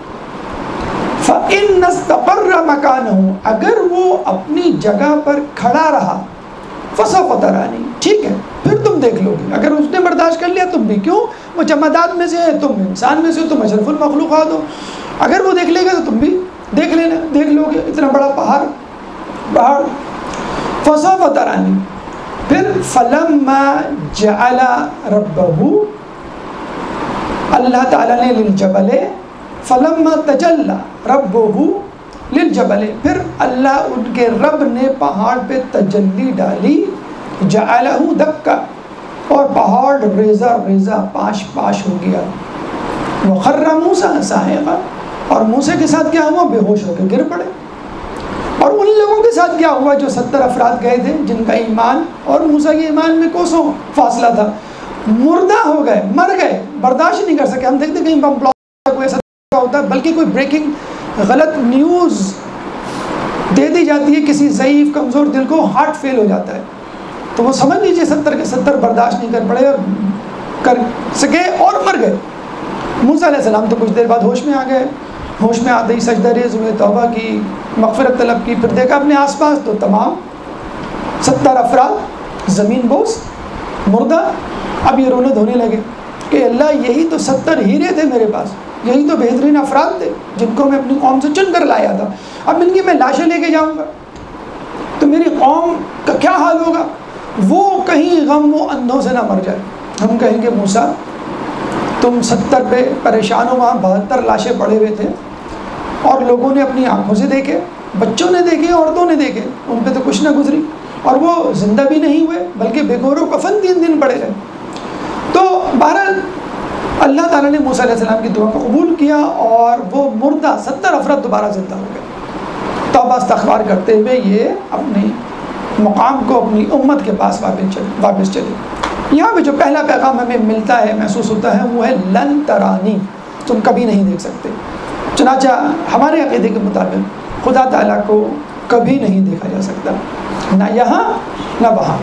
فإن استقر مکانہ، اگر وہ اپنی جگہ پر کھڑا رہا، فسوف ترانی، ٹھیک ہے پھر تم دیکھ لو گے. اگر اس نے برداشت کر لیا تم بھی، کیوں؟ وہ جمادات میں سے ہے، تم انسان میں سے ہو، تم اشرف المخلوقات ہو. اگر وہ دیکھ لے گا تو تم بھی دیکھ لینا، دیکھ لو گے. اتنا بڑا پہاڑ. فسوف ترانی. پھر فلما جعل ربہ، اللہ تعالیٰ نے للجبل، فلما تجلی ربہ للجبل، پھر اللہ ان کے رب نے پہاڑ پہ تجلی ڈالی، جعلہ دکا، اور پہاڑ ریزہ ریزہ پاش پاش ہو گیا. وخر موسیٰ صاعقا، اور موسیٰ کے ساتھ کیا ہوا؟ بے ہوش ہو کے گر پڑے. اور ان لوگوں کے ساتھ کیا ہوا جو 70 افراد گئے تھے جن کا ایمان اور موسیٰ کے ایمان میں کوسوں فاصلہ تھا؟ مردہ ہو گئے، مر گئے، برداشت نہیں کر سکے. ہم دیکھتے کہیں بم بلاک کوئی ایسا ہوتا ہے، بلکہ کوئی بریکنگ غلط نیوز دے دی جاتی ہے کسی ضعیف کمزور دل کو، ہارٹ فیل ہو جاتا ہے. تو وہ سمجھ لیجیے 70 کے 70 برداشت نہیں کر پڑے اور کر سکے اور مر گئے. موسیٰ علیہ السلام تو کچھ دیر بعد ہوش میں آ گئے. ہوش میں آتے ہی سجدہ ریز ہوئے، توبہ کی، مغفرت طلب کی. پھر دیکھا اپنے آس پاس تو تمام 70 افراد زمین بوس، مردہ. اب یہ رونے دھونے لگے کہ اللہ یہی تو 70 ہیرے تھے میرے پاس، یہی تو بہترین افراد تھے جن کو میں اپنی قوم سے چن کر لایا تھا. اب ان کی میں لاشیں لے کے جاؤں گا تو میری قوم کا کیا حال ہوگا؟ وہ کہیں غم و اندھوں سے نہ مر جائے. ہم کہیں گے موسیٰ تم 70 پہ پریشان ہو، وہاں 72 لاشیں پڑے ہوئے تھے اور لوگوں نے اپنی آنکھوں سے دیکھے، بچوں نے دیکھے، عورتوں نے دیکھے، ان پہ تو کچھ نہ گزری، اور وہ زندہ بھی نہیں ہوئے بلکہ بے گور و کفن 3 دن پڑے رہے. تو بہرحال اللہ تعالیٰ نے موسیٰ علیہ السلام کی دعا کو قبول کیا اور وہ مردہ 70 افراد دوبارہ زندہ ہو گئے. توبہ استغفار کرتے ہوئے یہ اپنے مقام کو، اپنی امت کے پاس واپس چلے. یہاں پہ جو پہلا پیغام ہمیں ملتا ہے، محسوس ہوتا ہے، وہ ہے لن ترانی، تم کبھی نہیں دیکھ سکتے. چنانچہ ہمارے عقیدے کے مطابق خدا تعالیٰ کو کبھی نہیں دیکھا جا سکتا، نہ یہاں نہ وہاں.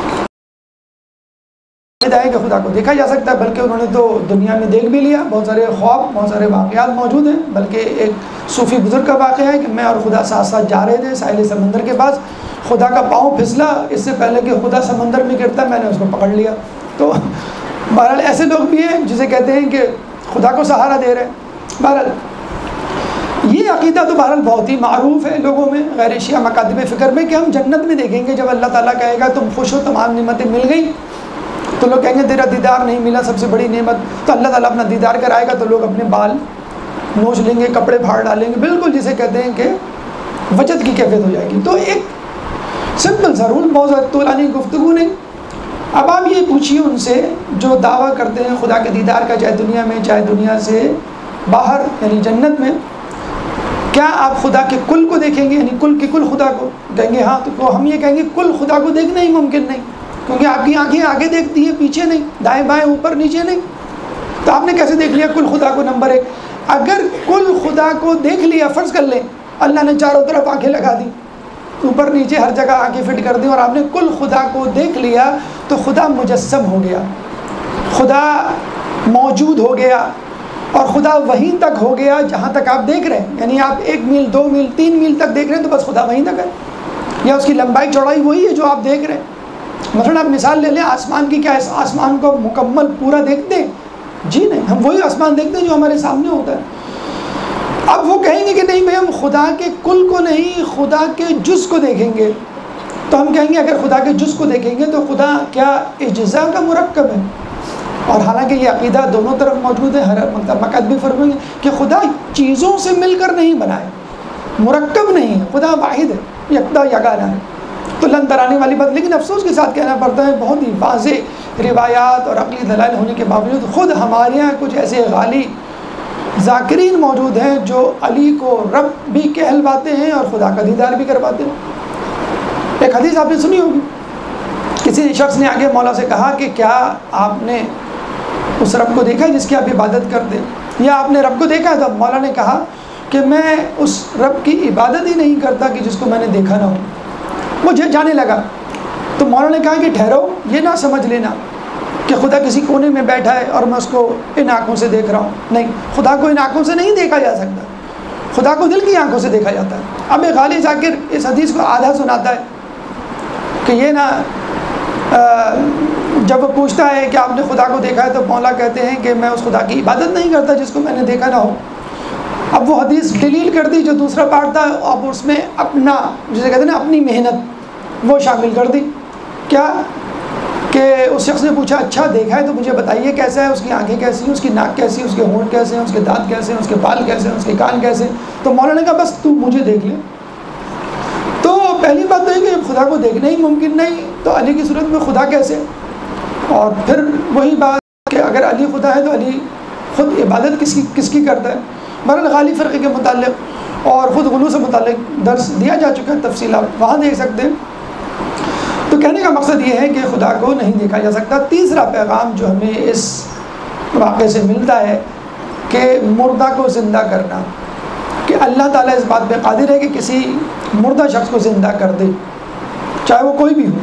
ہے کہ خدا کو دیکھا جا سکتا ہے، بلکہ انہوں نے تو دنیا میں دیکھ بھی لیا. بہت سارے خواب، بہت سارے واقعات موجود ہیں. بلکہ ایک صوفی بزرگ کا واقعہ ہے کہ میں اور خدا ساتھ ساتھ جا رہے تھے ساحل سمندر کے پاس، خدا کا پاؤں پھسلا، اس سے پہلے کہ خدا سمندر میں گرتا میں نے اس کو پکڑ لیا. تو بہرحال ایسے لوگ بھی ہیں جسے کہتے ہیں کہ خدا کو سہارا دے رہے ہیں. بہرحال یہ عقیدہ تو بہرحال بہت ہی معروف ہے لوگوں میں، غیر شیعہ مکاتب فکر میں، کہ ہم جنت میں دیکھیں گے جب اللہ تعالیٰ کہے گا تم خوش ہو، تمام نعمتیں مل گئیں. تو لوگ کہیں گے تیرا دیدار نہیں ملا، سب سے بڑی نعمت. تو اللہ تعالیٰ اپنا دیدار کرائے گا تو لوگ اپنے بال نوچ لیں گے، کپڑے پھاڑ ڈالیں گے، بالکل جسے کہتے ہیں کہ وجد کی کیفیت ہو جائے گی. تو ایک سمپل سا رول، بہت زیادہ طولانی گفتگو نہیں. اب آپ یہ پوچھیے ان سے جو دعویٰ کرتے ہیں خدا کے دیدار کا، چاہے دنیا میں چاہے دنیا سے باہر یعنی جنت میں، کیا آپ خدا کے کل کو دیکھیں گے؟ یعنی کل کے کل خدا کو کہیں گے ہاں. تو ہم یہ کہیں گے کل خدا کو دیکھنا ہی ممکن نہیں، کیونکہ آپ کی آنکھیں آگے دیکھتی ہیں، پیچھے نہیں، دائیں بائیں، اوپر نیچے نہیں. تو آپ نے کیسے دیکھ لیا کل خدا کو؟ نمبر 1، اگر کل خدا کو دیکھ لیا، فرض کر لیں اللہ نے چاروں طرف آنکھیں لگا دی، اوپر نیچے ہر جگہ آنکھیں فٹ کر دی، اور آپ نے کل خدا کو دیکھ لیا، تو خدا مجسم ہو گیا، خدا موجود ہو گیا، اور خدا وہیں تک ہو گیا جہاں تک آپ دیکھ رہے ہیں. یعنی آپ 1 میل 2 میل 3 میل تک دیکھ رہے ہیں تو بس خدا وہیں تک ہے، یا اس کی لمبائی چوڑائی وہی ہے جو آپ دیکھ رہے ہیں. مثلا آپ مثال لے لیں آسمان کی، کیا اس آسمان کو مکمل پورا دیکھتے ہیں؟ جی نہیں، ہم وہی آسمان دیکھتے ہیں جو ہمارے سامنے ہوتا ہے. اب وہ کہیں گے کہ نہیں بھائی ہم خدا کے کل کو نہیں، خدا کے جز کو دیکھیں گے. تو ہم کہیں گے اگر خدا کے جز کو دیکھیں گے تو خدا کیا اجزاء کا مرکب ہے؟ اور حالانکہ یہ عقیدہ دونوں طرف موجود ہے. ہر مکاتب بھی فرمائیں گے کہ خدا چیزوں سے مل کر نہیں بنائے، مرکب نہیں ہے، خدا واحد ہے، یکتا یگانہ ہے. تو لن ترانی والی بات، لیکن افسوس کے ساتھ کہنا پڑتا ہے بہت ہی واضح روایات اور عقلی دلائل ہونے کے باوجود خود ہمارے یہاں کچھ ایسے غالی ذاکرین موجود ہیں جو علی کو رب بھی کہلواتے ہیں اور خدا کا دیدار بھی کرواتے ہیں. ایک حدیث آپ نے سنی ہوگی، کسی شخص نے آگے مولا سے کہا کہ کیا آپ نے اس رب کو دیکھا ہے جس کی آپ عبادت کرتے، یا آپ نے رب کو دیکھا ہے؟ تو مولا نے کہا کہ میں اس رب کی عبادت ہی نہیں کرتا کہ جس کو میں نے دیکھا نہ ہو. مجھے جانے لگا تو مولا نے کہا کہ ٹھہرو، یہ نہ سمجھ لینا کہ خدا کسی کونے میں بیٹھا ہے اور میں اس کو ان آنکھوں سے دیکھ رہا ہوں. نہیں، خدا کو ان آنکھوں سے نہیں دیکھا جا سکتا، خدا کو دل کی آنکھوں سے دیکھا جاتا ہے. اب ایک غالی ذاکر اس حدیث کو آدھا سناتا ہے کہ یہ نہ جب وہ پوچھتا ہے کہ آپ نے خدا کو دیکھا ہے تو مولا کہتے ہیں کہ میں اس خدا کی عبادت نہیں کرتا جس کو میں نے دیکھا نہ ہو. اب وہ حدیث ڈیلیٹ کر دی جو دوسرا پارٹ تھا، اب اس میں اپنا جسے کہتے ہیں نا اپنی محنت وہ شامل کر دی. کیا کہ اس شخص نے پوچھا اچھا دیکھا ہے تو مجھے بتائیے کیسا ہے، اس کی آنکھیں کیسی ہیں، اس کی ناک کیسی ہے، اس کے ہونٹ کیسے ہیں، اس کے دانت کیسے ہیں، اس کے بال کیسے ہیں، اس کے کان کیسے ہیں. تو مولا نے کہا بس تو مجھے دیکھ لے. تو پہلی بات تو ہے کہ خدا کو دیکھنا ہی ممکن نہیں، تو علی کی صورت میں خدا کیسے؟ اور پھر وہی بات کہ اگر علی خدا ہے تو علی خود عبادت کس کی کرتا ہے. بہرحال غالی فرقے کے متعلق اور خود غلو سے متعلق درس دیا جا چکا ہے، تفصیلات وہاں دیکھ سکتے ہیں. تو کہنے کا مقصد یہ ہے کہ خدا کو نہیں دیکھا جا سکتا. تیسرا پیغام جو ہمیں اس واقعے سے ملتا ہے کہ مردہ کو زندہ کرنا، کہ اللہ تعالیٰ اس بات پہ قادر ہے کہ کسی مردہ شخص کو زندہ کر دے، چاہے وہ کوئی بھی ہو.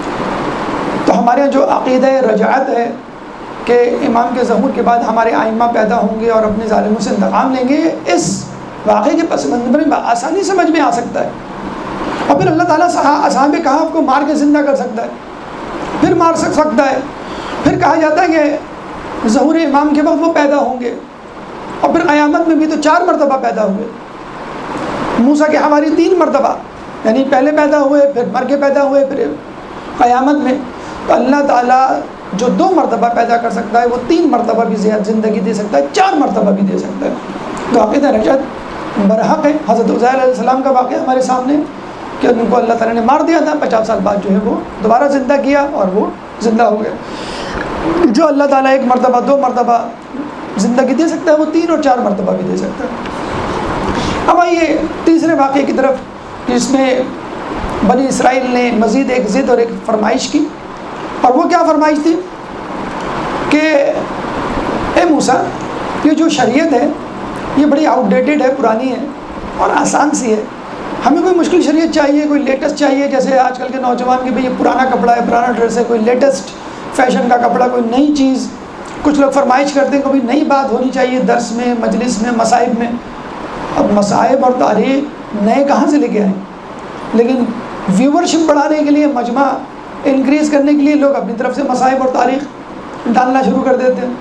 تو ہمارے یہاں جو عقیدہ رجعت ہے کہ امام کے ظہور کے بعد ہمارے آئمہ پیدا ہوں گے اور اپنے ظالموں سے انتقام لیں گے، اس واقعے کے پس منظر میں آسانی سمجھ میں آ سکتا ہے. اور پھر اللہ تعالیٰ اصحاب کہف کو مار کے زندہ کر سکتا ہے، پھر مار سکتا ہے. پھر کہا جاتا ہے کہ ظہور امام کے وقت وہ پیدا ہوں گے، اور پھر قیامت میں بھی تو 4 مرتبہ پیدا ہوئے. موسیٰ کے حواری 3 مرتبہ، یعنی پہلے پیدا ہوئے، پھر مر کے پیدا ہوئے، پھر قیامت میں. تو اللہ تعالیٰ جو 2 مرتبہ پیدا کر سکتا ہے وہ 3 مرتبہ بھی زندگی دے سکتا ہے، 4 مرتبہ بھی دے سکتا ہے. تو عقیدہ رجعت برحق ہے. حضرت عزیر علیہ السلام کا واقعہ ہمارے سامنے کہ ان کو اللہ تعالیٰ نے مار دیا تھا، 50 سال بعد جو ہے وہ دوبارہ زندہ کیا اور وہ زندہ ہو گئے. جو اللہ تعالیٰ 1 مرتبہ 2 مرتبہ زندگی دے سکتا ہے وہ 3 اور 4 مرتبہ بھی دے سکتا ہے. اب آئیے تیسرے واقعے کی طرف، جس میں بنی اسرائیل نے مزید ایک ضد اور ایک فرمائش کی. اور وہ کیا فرمائش تھی کہ اے موسیٰ، یہ جو شریعت ہے یہ بڑی آؤٹ ڈیٹڈ ہے، پرانی ہے اور آسان سی ہے. ہمیں کوئی مشکل شریعت چاہیے، کوئی لیٹسٹ چاہیے. جیسے آج کل کے نوجوان کے بھئی یہ پرانا کپڑا ہے، پرانا ڈریس ہے، کوئی لیٹسٹ فیشن کا کپڑا، کوئی نئی چیز. کچھ لوگ فرمائش کرتے ہیں کوئی نئی بات ہونی چاہیے درس میں، مجلس میں، مصائب میں. اب مصائب اور تاریخ نئے کہاں سے لے کے آئیں؟ لیکن ویورشپ بڑھانے کے لیے، مجمع انکریز کرنے کے لیے لوگ اپنی طرف سے مصائب اور تاریخ ڈالنا شروع کر دیتے ہیں.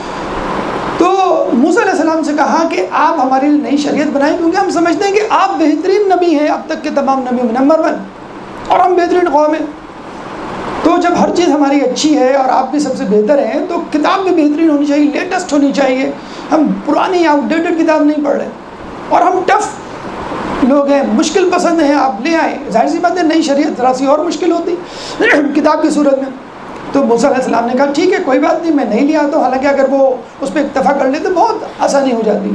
تو موسیٰ علیہ السلام سے کہا کہ آپ ہمارے لیے نئی شریعت بنائیں، کیونکہ ہم سمجھتے ہیں کہ آپ بہترین نبی ہیں اب تک کے تمام نبیوں میں نمبر 1، اور ہم بہترین قوم ہیں. تو جب ہر چیز ہماری اچھی ہے اور آپ بھی سب سے بہتر ہیں تو کتاب بھی بہترین ہونی چاہیے، لیٹسٹ ہونی چاہیے. ہم پرانی آؤٹ ڈیٹڈ کتاب نہیں پڑھ رہے، اور ہم ٹف لوگ ہیں، مشکل پسند ہیں. آپ لے آئیں، ظاہر سی بات ہے نئی شریعت ذرا سی اور مشکل ہوتی کتاب کی صورت میں. تو موسیٰ علیہ السلام نے کہا ٹھیک ہے کوئی بات نہیں، میں نہیں لے آتا ہوں. حالانکہ اگر وہ اس پہ اکتفا کر لے تو بہت آسانی ہو جاتی.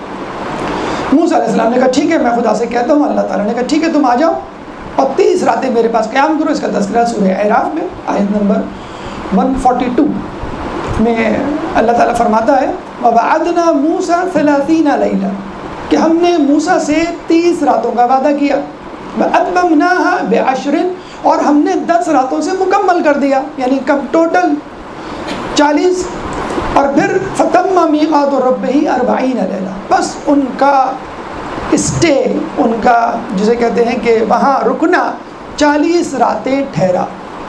موسیٰ علیہ السلام نے کہا ٹھیک ہے میں خدا سے کہتا ہوں. اللہ تعالیٰ نے کہا ٹھیک ہے تم آ جاؤ اور 30 راتیں میرے پاس قیام کرو. اس کا تذکرہ سورہ اعراف میں آیت نمبر 142 میں اللہ تعالیٰ فرماتا ہے وَوَعَدْنَا مُوسَىٰ 30 لَيْلَةً، کہ ہم نے موسیٰ سے 30 راتوں کا وعدہ کیا. وَأَتْمَمْنَاهَا بِعَشْرٍ، اور ہم نے 10 راتوں سے مکمل کر دیا، یعنی کم ٹوٹل 40. اور پھر فَتَمَّ مِيقَاتُ رَبِّهِ 40 لَيْلَةً، بس ان کا اسٹے، ان کا جسے کہتے ہیں کہ وہاں رکنا 40 راتیں ٹھہرا.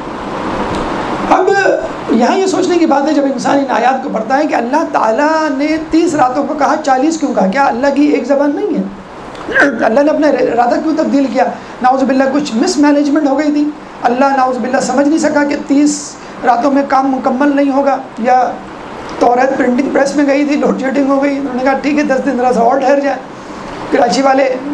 اب یہاں یہ سوچنے کی بات ہے جب انسان ان آیات کو پڑھتا ہے کہ اللہ تعالیٰ نے 30 راتوں کو کہا، 40 کیوں کہا؟ کیا اللہ کی ایک زبان نہیں ہے؟ اللہ نے اپنا ارادہ کیوں تبدیل کیا؟ نعوذ باللہ کچھ مس مینجمنٹ ہو گئی تھی، اللہ نعوذ باللہ سمجھ نہیں سکا کہ 30 راتوں میں کام مکمل نہیں ہوگا، یا توریت پرنٹنگ پریس میں گئی تھی، لوڈ شیڈنگ ہو گئی، انہوں نے کہا ٹھیک ہے 10 دن ذرا سا اور ٹھہر جائے. کراچی والے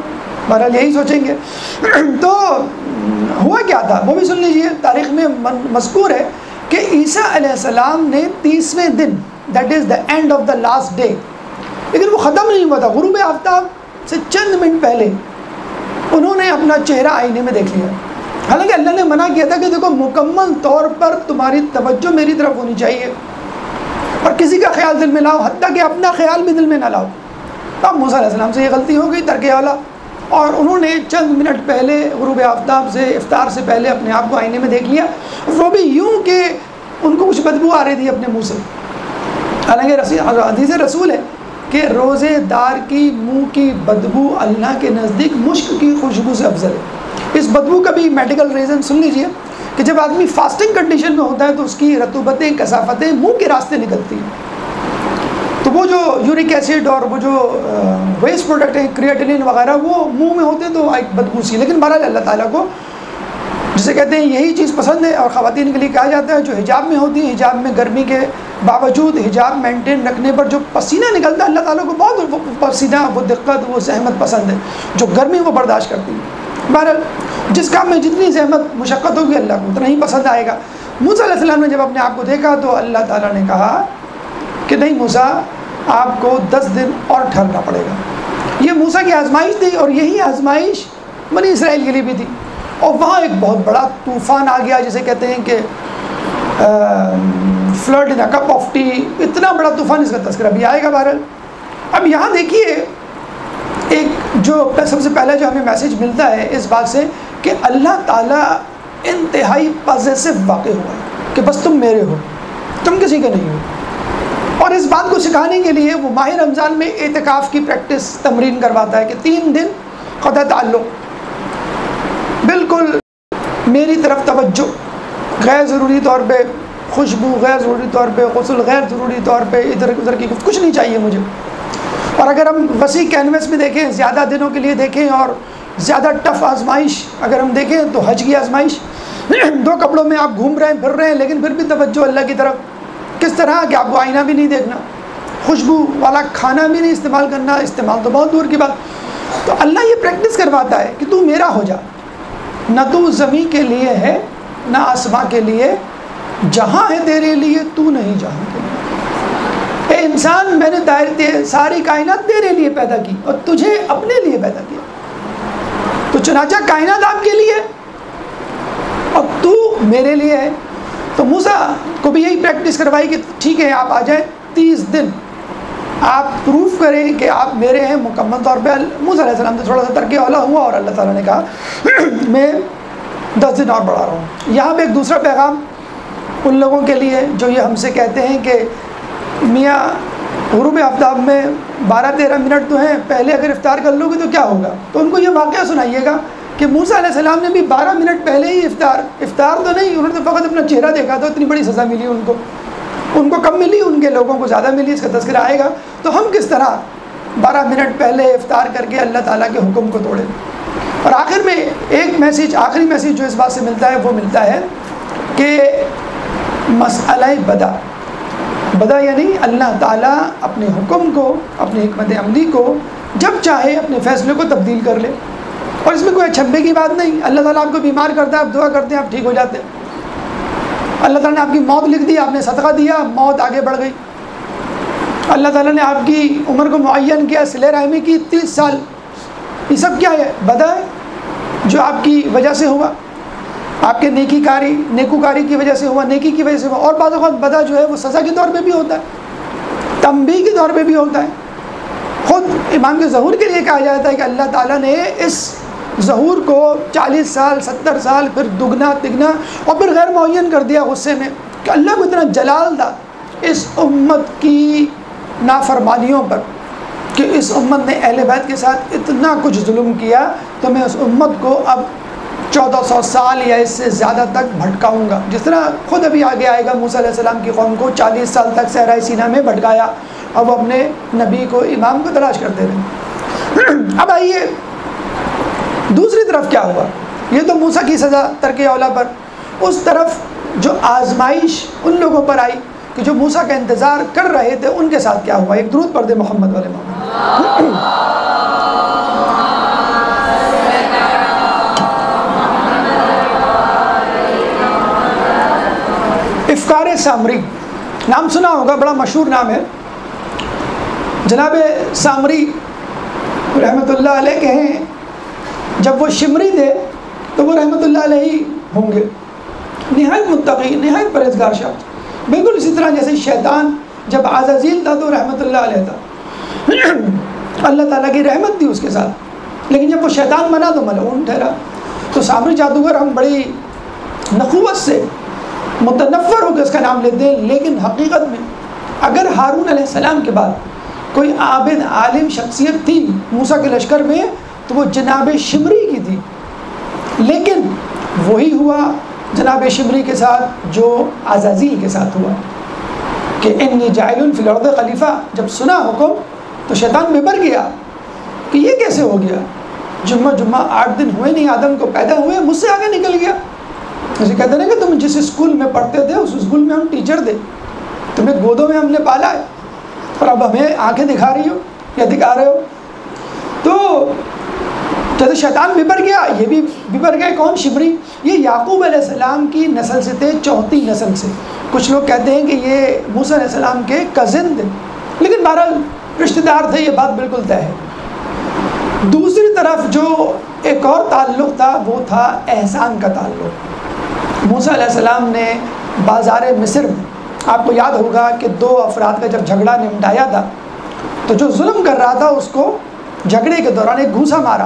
بہرحال یہی سوچیں گے. تو ہوا کیا تھا وہ بھی سن لیجئے. تاریخ میں مذکور ہے کہ عیسیٰ علیہ السلام نے 30ویں دن, that is the end of the last day, لیکن وہ ختم نہیں ہوا تھا. غروب آفتاب سے چند منٹ پہلے انہوں نے اپنا چہرہ آئینے میں دیکھ لیا. حالانکہ اللہ نے منع کیا تھا کہ دیکھو مکمل طور پر تمہاری توجہ میری طرف ہونی چاہیے اور کسی کا خیال دل میں لاؤ, حتیٰ کہ اپنا خیال بھی دل میں نہ لاؤ. اب موسیٰ علیہ السلام سے یہ غلطی ہو گئی, ترک اولا, اور انہوں نے چند منٹ پہلے غروب آفتاب سے, افطار سے پہلے اپنے آپ کو آئینے میں دیکھ لیا, وہ بھی یوں کہ ان کو کچھ بدبو آ رہی تھی اپنے منہ سے. حالانکہ حدیث رسول ہے کہ روزے دار کی منہ کی بدبو اللہ کے نزدیک مشک کی خوشبو سے افضل ہے. اس بدبو کا بھی میڈیکل ریزن سن لیجئے کہ جب آدمی فاسٹنگ کنڈیشن میں ہوتا ہے تو اس کی رطوبتیں, کثافتیں منہ کے راستے نکلتی ہیں, تو وہ جو یورک ایسڈ اور وہ جو ویسٹ پروڈکٹ ہیں کریٹلین وغیرہ وہ منہ میں ہوتے ہیں تو ایک بدبو سی. لیکن بہرحال اللہ تعالیٰ کو جسے کہتے ہیں یہی چیز پسند ہے, اور خواتین کے لیے کہا جاتا ہے جو حجاب میں ہوتی ہیں, حجاب میں گرمی کے باوجود حجاب مینٹین رکھنے پر جو پسینہ نکلتا ہے, اللہ تعالیٰ کو بہت پسینہ, وہ دقت, وہ زحمت پسند ہے. جو گرمی وہ برداشت کرتی ہے. بہرحال جس کام میں جتنی زحمت مشقت ہوگی اللہ کو اتنا ہی پسند آئے گا. موسیٰ علیہ السلام نے جب اپنے آپ کو دیکھا تو اللہ تعالیٰ نے کہا کہ نہیں موسیٰ, آپ کو 10 دن اور ٹھہرنا پڑے گا. یہ موسیٰ کی آزمائش تھی, اور یہی آزمائش بنی اسرائیل کے لیے بھی تھی. اور وہاں ایک بہت بڑا طوفان آ گیا, جسے کہتے ہیں کہ flood in a cup of tea, اتنا بڑا طوفان, اس کا تذکرہ بھی آئے گا. بہرحال اب یہاں دیکھیے ایک جو سب سے پہلے جو ہمیں میسیج ملتا ہے اس بات سے کہ اللہ تعالیٰ انتہائی پازیسو واقع ہوا ہے کہ بس تم میرے ہو, تم کسی کے نہیں ہو. اور اس بات کو سکھانے کے لیے وہ ماہ رمضان میں اعتکاف کی پریکٹس تمرین کرواتا ہے کہ 3 دن قطع تعلق, بالکل میری طرف توجہ, غیر ضروری طور پہ خوشبو, غیر ضروری طور پہ غسل, غیر ضروری طور پہ ادھر ادھر کی کچھ نہیں چاہیے مجھے. اور اگر ہم وسیع کینوس میں دیکھیں, زیادہ دنوں کے لیے دیکھیں, اور زیادہ ٹف آزمائش اگر ہم دیکھیں تو حج کی آزمائش, 2 کپڑوں میں آپ گھوم رہے ہیں, پھر رہے ہیں, لیکن پھر بھی توجہ اللہ کی طرف. کس طرح کہ آپ کو آئینہ بھی نہیں دیکھنا, خوشبو والا کھانا بھی نہیں استعمال کرنا, استعمال تو بہت دور کی بات. تو اللہ یہ پریکٹس کرواتا ہے کہ تو میرا ہو جا, نہ تو زمین کے لیے ہے نہ آسمان کے لیے, جہاں ہے تیرے لیے تو نہیں جہاں کے لیے. اے انسان, میں نے ساری کائنات تیرے لیے پیدا کی اور تجھے اپنے لیے پیدا کیا, تو چنانچہ کائنات آپ کے لیے اور تو میرے لیے ہے. تو موسیٰ کو بھی یہی پریکٹس کروائی کہ ٹھیک ہے آپ آ جائیں, 30 دن آپ پروف کریں کہ آپ میرے ہیں مکمل طور پہ. موسیٰ علیہ السلام سے تھوڑا سا ترک اولا ہوا, اور اللہ تعالیٰ نے کہا میں 10 دن اور بڑھا رہا ہوں. یہاں پہ ایک دوسرا پیغام ان لوگوں کے لیے جو یہ ہم سے کہتے ہیں کہ میاں غروب آفتاب میں 12-13 منٹ تو ہیں, پہلے اگر افطار کر لو گے تو کیا ہوگا. تو ان کو یہ واقعہ سنائیے گا کہ موسیٰ علیہ السلام نے بھی 12 منٹ پہلے ہی افطار تو نہیں, انہوں نے فقط اپنا چہرہ دیکھا تھا, اتنی بڑی سزا ملی ان کو کم ملی, ان کے لوگوں کو زیادہ ملی. اس کا تذکرہ آئے گا. تو ہم کس طرح 12 منٹ پہلے افطار کر کے اللہ تعالیٰ کے حکم کو توڑیں. اور آخر میں ایک میسیج, آخری میسیج جو اس بات سے ملتا ہے وہ ملتا ہے کہ مسئلہ بدا یعنی اللہ تعالیٰ اپنے حکم کو, اپنی حکمت عملی کو جب چاہے اپنے فیصلے کو تبدیل کر لے. اور اس میں کوئی اچھمبے کی بات نہیں. اللہ تعالیٰ آپ کو بیمار کرتا ہے, آپ دعا کرتے ہیں, آپ ٹھیک ہو جاتے ہیں. اللہ تعالیٰ نے آپ کی موت لکھ دی, آپ نے صدقہ دیا, موت آگے بڑھ گئی. اللہ تعالیٰ نے آپ کی عمر کو معین کیا, صلہ رحمی کی 30 سال, یہ سب کیا ہے؟ بدا ہے جو آپ کی وجہ سے ہوا, آپ کے نیکوکاری کی وجہ سے ہوا, نیکی کی وجہ سے ہوا. اور بعض اوقات بدا جو ہے وہ سزا کے طور پہ بھی ہوتا ہے, تنبیہ کے طور پہ بھی ہوتا ہے. خود امام کے ظہور کے لیے کہا جاتا ہے کہ اللہ تعالیٰ نے اس ظہور کو 40 سال 70 سال پھر دگنا تگنا اور پھر غیر معین کر دیا غصے میں, کہ اللہ کو اتنا جلال تھا اس امت کی نافرمانیوں پر کہ اس امت نے اہل بیت کے ساتھ اتنا کچھ ظلم کیا, تو میں اس امت کو اب 1400 سال یا اس سے زیادہ تک بھٹکاؤں گا. جس طرح خود ابھی آگے آئے گا, موسیٰ علیہ السلام کی قوم کو 40 سال تک صحرائے سینا میں بھٹکایا, اب وہ اپنے نبی کو, امام کو تلاش کرتے رہے. اب آئیے دوسری طرف کیا ہوا. یہ تو موسیٰ کی سزا ترک اولا پر. اس طرف جو آزمائش ان لوگوں پر آئی کہ جو موسیٰ کا انتظار کر رہے تھے, ان کے ساتھ کیا ہوا. ایک درود پڑھ دے محمد والے محمد. سامری نام سنا ہوگا، بڑا مشہور نام ہے. جناب سامری رحمۃ اللہ علیہ کے ہیں، جب وہ شمری تھے تو وہ رحمۃ اللہ علیہ ہوں گے. نہایت متقی، نہایت پرہیزگار شخص، بالکل اسی طرح جیسے شیطان جب عزازیل تھا تو رحمۃ اللہ علیہ تھا، اللہ تعالیٰ کی رحمت تھی اس کے ساتھ، لیکن جب وہ شیطان بنا تو ملعون ٹھہرا. تو سامری جادوگر ہم بڑی نخوت سے متنفر ہو کے اس کا نام لیتے ہیں، لیکن حقیقت میں اگر ہارون علیہ السلام کے بعد کوئی عابد عالم شخصیت تھی موسیٰ کے لشکر میں تو وہ جناب شمری کی تھی. لیکن وہی ہوا جناب شمری کے ساتھ جو عزازیل کے ساتھ ہوا کہ انی جاعل فی الارض خلیفہ. جب سنا حکم تو شیطان ببر گیا کہ یہ کیسے ہو گیا، جمعہ 8 دن ہوئے نہیں آدم کو پیدا ہوئے، مجھ سے آگے نکل گیا. جیسے کہتے ہیں کہ تم جس اسکول میں پڑھتے تھے اس اسکول میں ہم ٹیچر تھے، تمہیں گودوں میں ہم نے پالا ہے اور اب ہمیں آنکھیں دکھا رہی ہو یا دکھا رہے ہو. تو جیسے شیطان ببر گیا، یہ بھی ببر گئے. کون؟ شمری. یہ یعقوب علیہ السلام کی نسل سے تھے، چوتھی نسل سے. کچھ لوگ کہتے ہیں کہ یہ موسیٰ علیہ السلام کے کزن تھے، لیکن بہرحال رشتہ دار تھے، یہ بات بالکل طے ہے. دوسری طرف جو ایک اور تعلق تھا وہ تھا احسان کا تعلق. موسیٰ علیہ السلام نے بازار مصر میں، آپ کو یاد ہوگا کہ 2 افراد کا جب جھگڑا نمٹایا تھا تو جو ظلم کر رہا تھا اس کو جھگڑے کے دوران ایک گھوسا مارا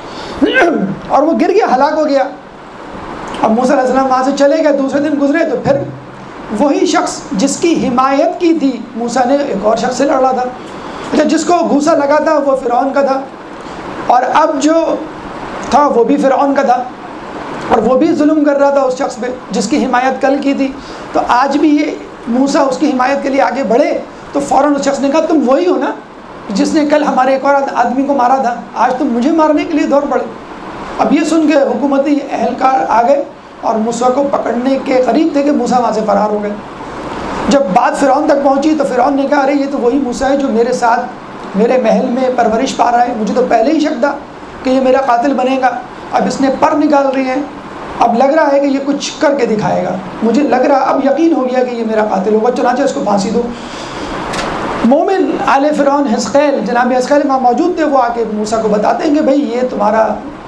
اور وہ گر گیا، ہلاک ہو گیا. اب موسیٰ علیہ السلام وہاں سے چلے گئے، دوسرے دن گزرے تو پھر وہی شخص جس کی حمایت کی تھی موسیٰ نے ایک اور شخص سے لڑا تھا، جس کو گھوسا لگا تھا وہ فرعون کا تھا، اور اب جو تھا وہ بھی فرعون کا تھا، اور وہ بھی ظلم کر رہا تھا اس شخص پہ جس کی حمایت کل کی تھی. تو آج بھی یہ موسیٰ اس کی حمایت کے لیے آگے بڑھے تو فوراً اس شخص نے کہا تم وہی ہو نا جس نے کل ہمارے ایک اور آدمی کو مارا تھا، آج تم مجھے مارنے کے لیے دوڑ پڑے. اب یہ سن کے حکومتی اہلکار آ گئے اور موسیٰ کو پکڑنے کے قریب تھے کہ موسیٰ وہاں سے فرار ہو گئے. جب بات فرعون تک پہنچی تو فرعون نے کہا ارے یہ تو وہی موسیٰ ہے جو میرے ساتھ میرے محل میں پرورش پا رہا ہے، مجھے تو پہلے ہی شک تھا کہ یہ میرا قاتل بنے گا. اب اس نے پر نکال رہے ہیں، اب لگ رہا ہے کہ یہ کچھ کر کے دکھائے گا، مجھے لگ رہا اب یقین ہو گیا کہ یہ میرا قاتل ہوگا، چنانچہ اس کو پھانسی دو. مومن آل فرعون حزقیل، جناب حزقیل وہاں موجود تھے، وہ آ کے موسیٰ کو بتاتے ہیں کہ بھائی یہ تمہارا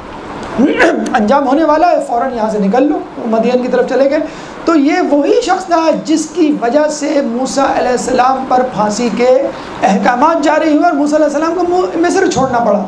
انجام ہونے والا ہے، فوراً یہاں سے نکل لو. مدین کی طرف چلے گئے. تو یہ وہی شخص تھا جس کی وجہ سے موسیٰ علیہ السلام پر پھانسی کے احکامات جاری ہوئے اور موسیٰ علیہ السلام کو مصر چھوڑنا پڑا.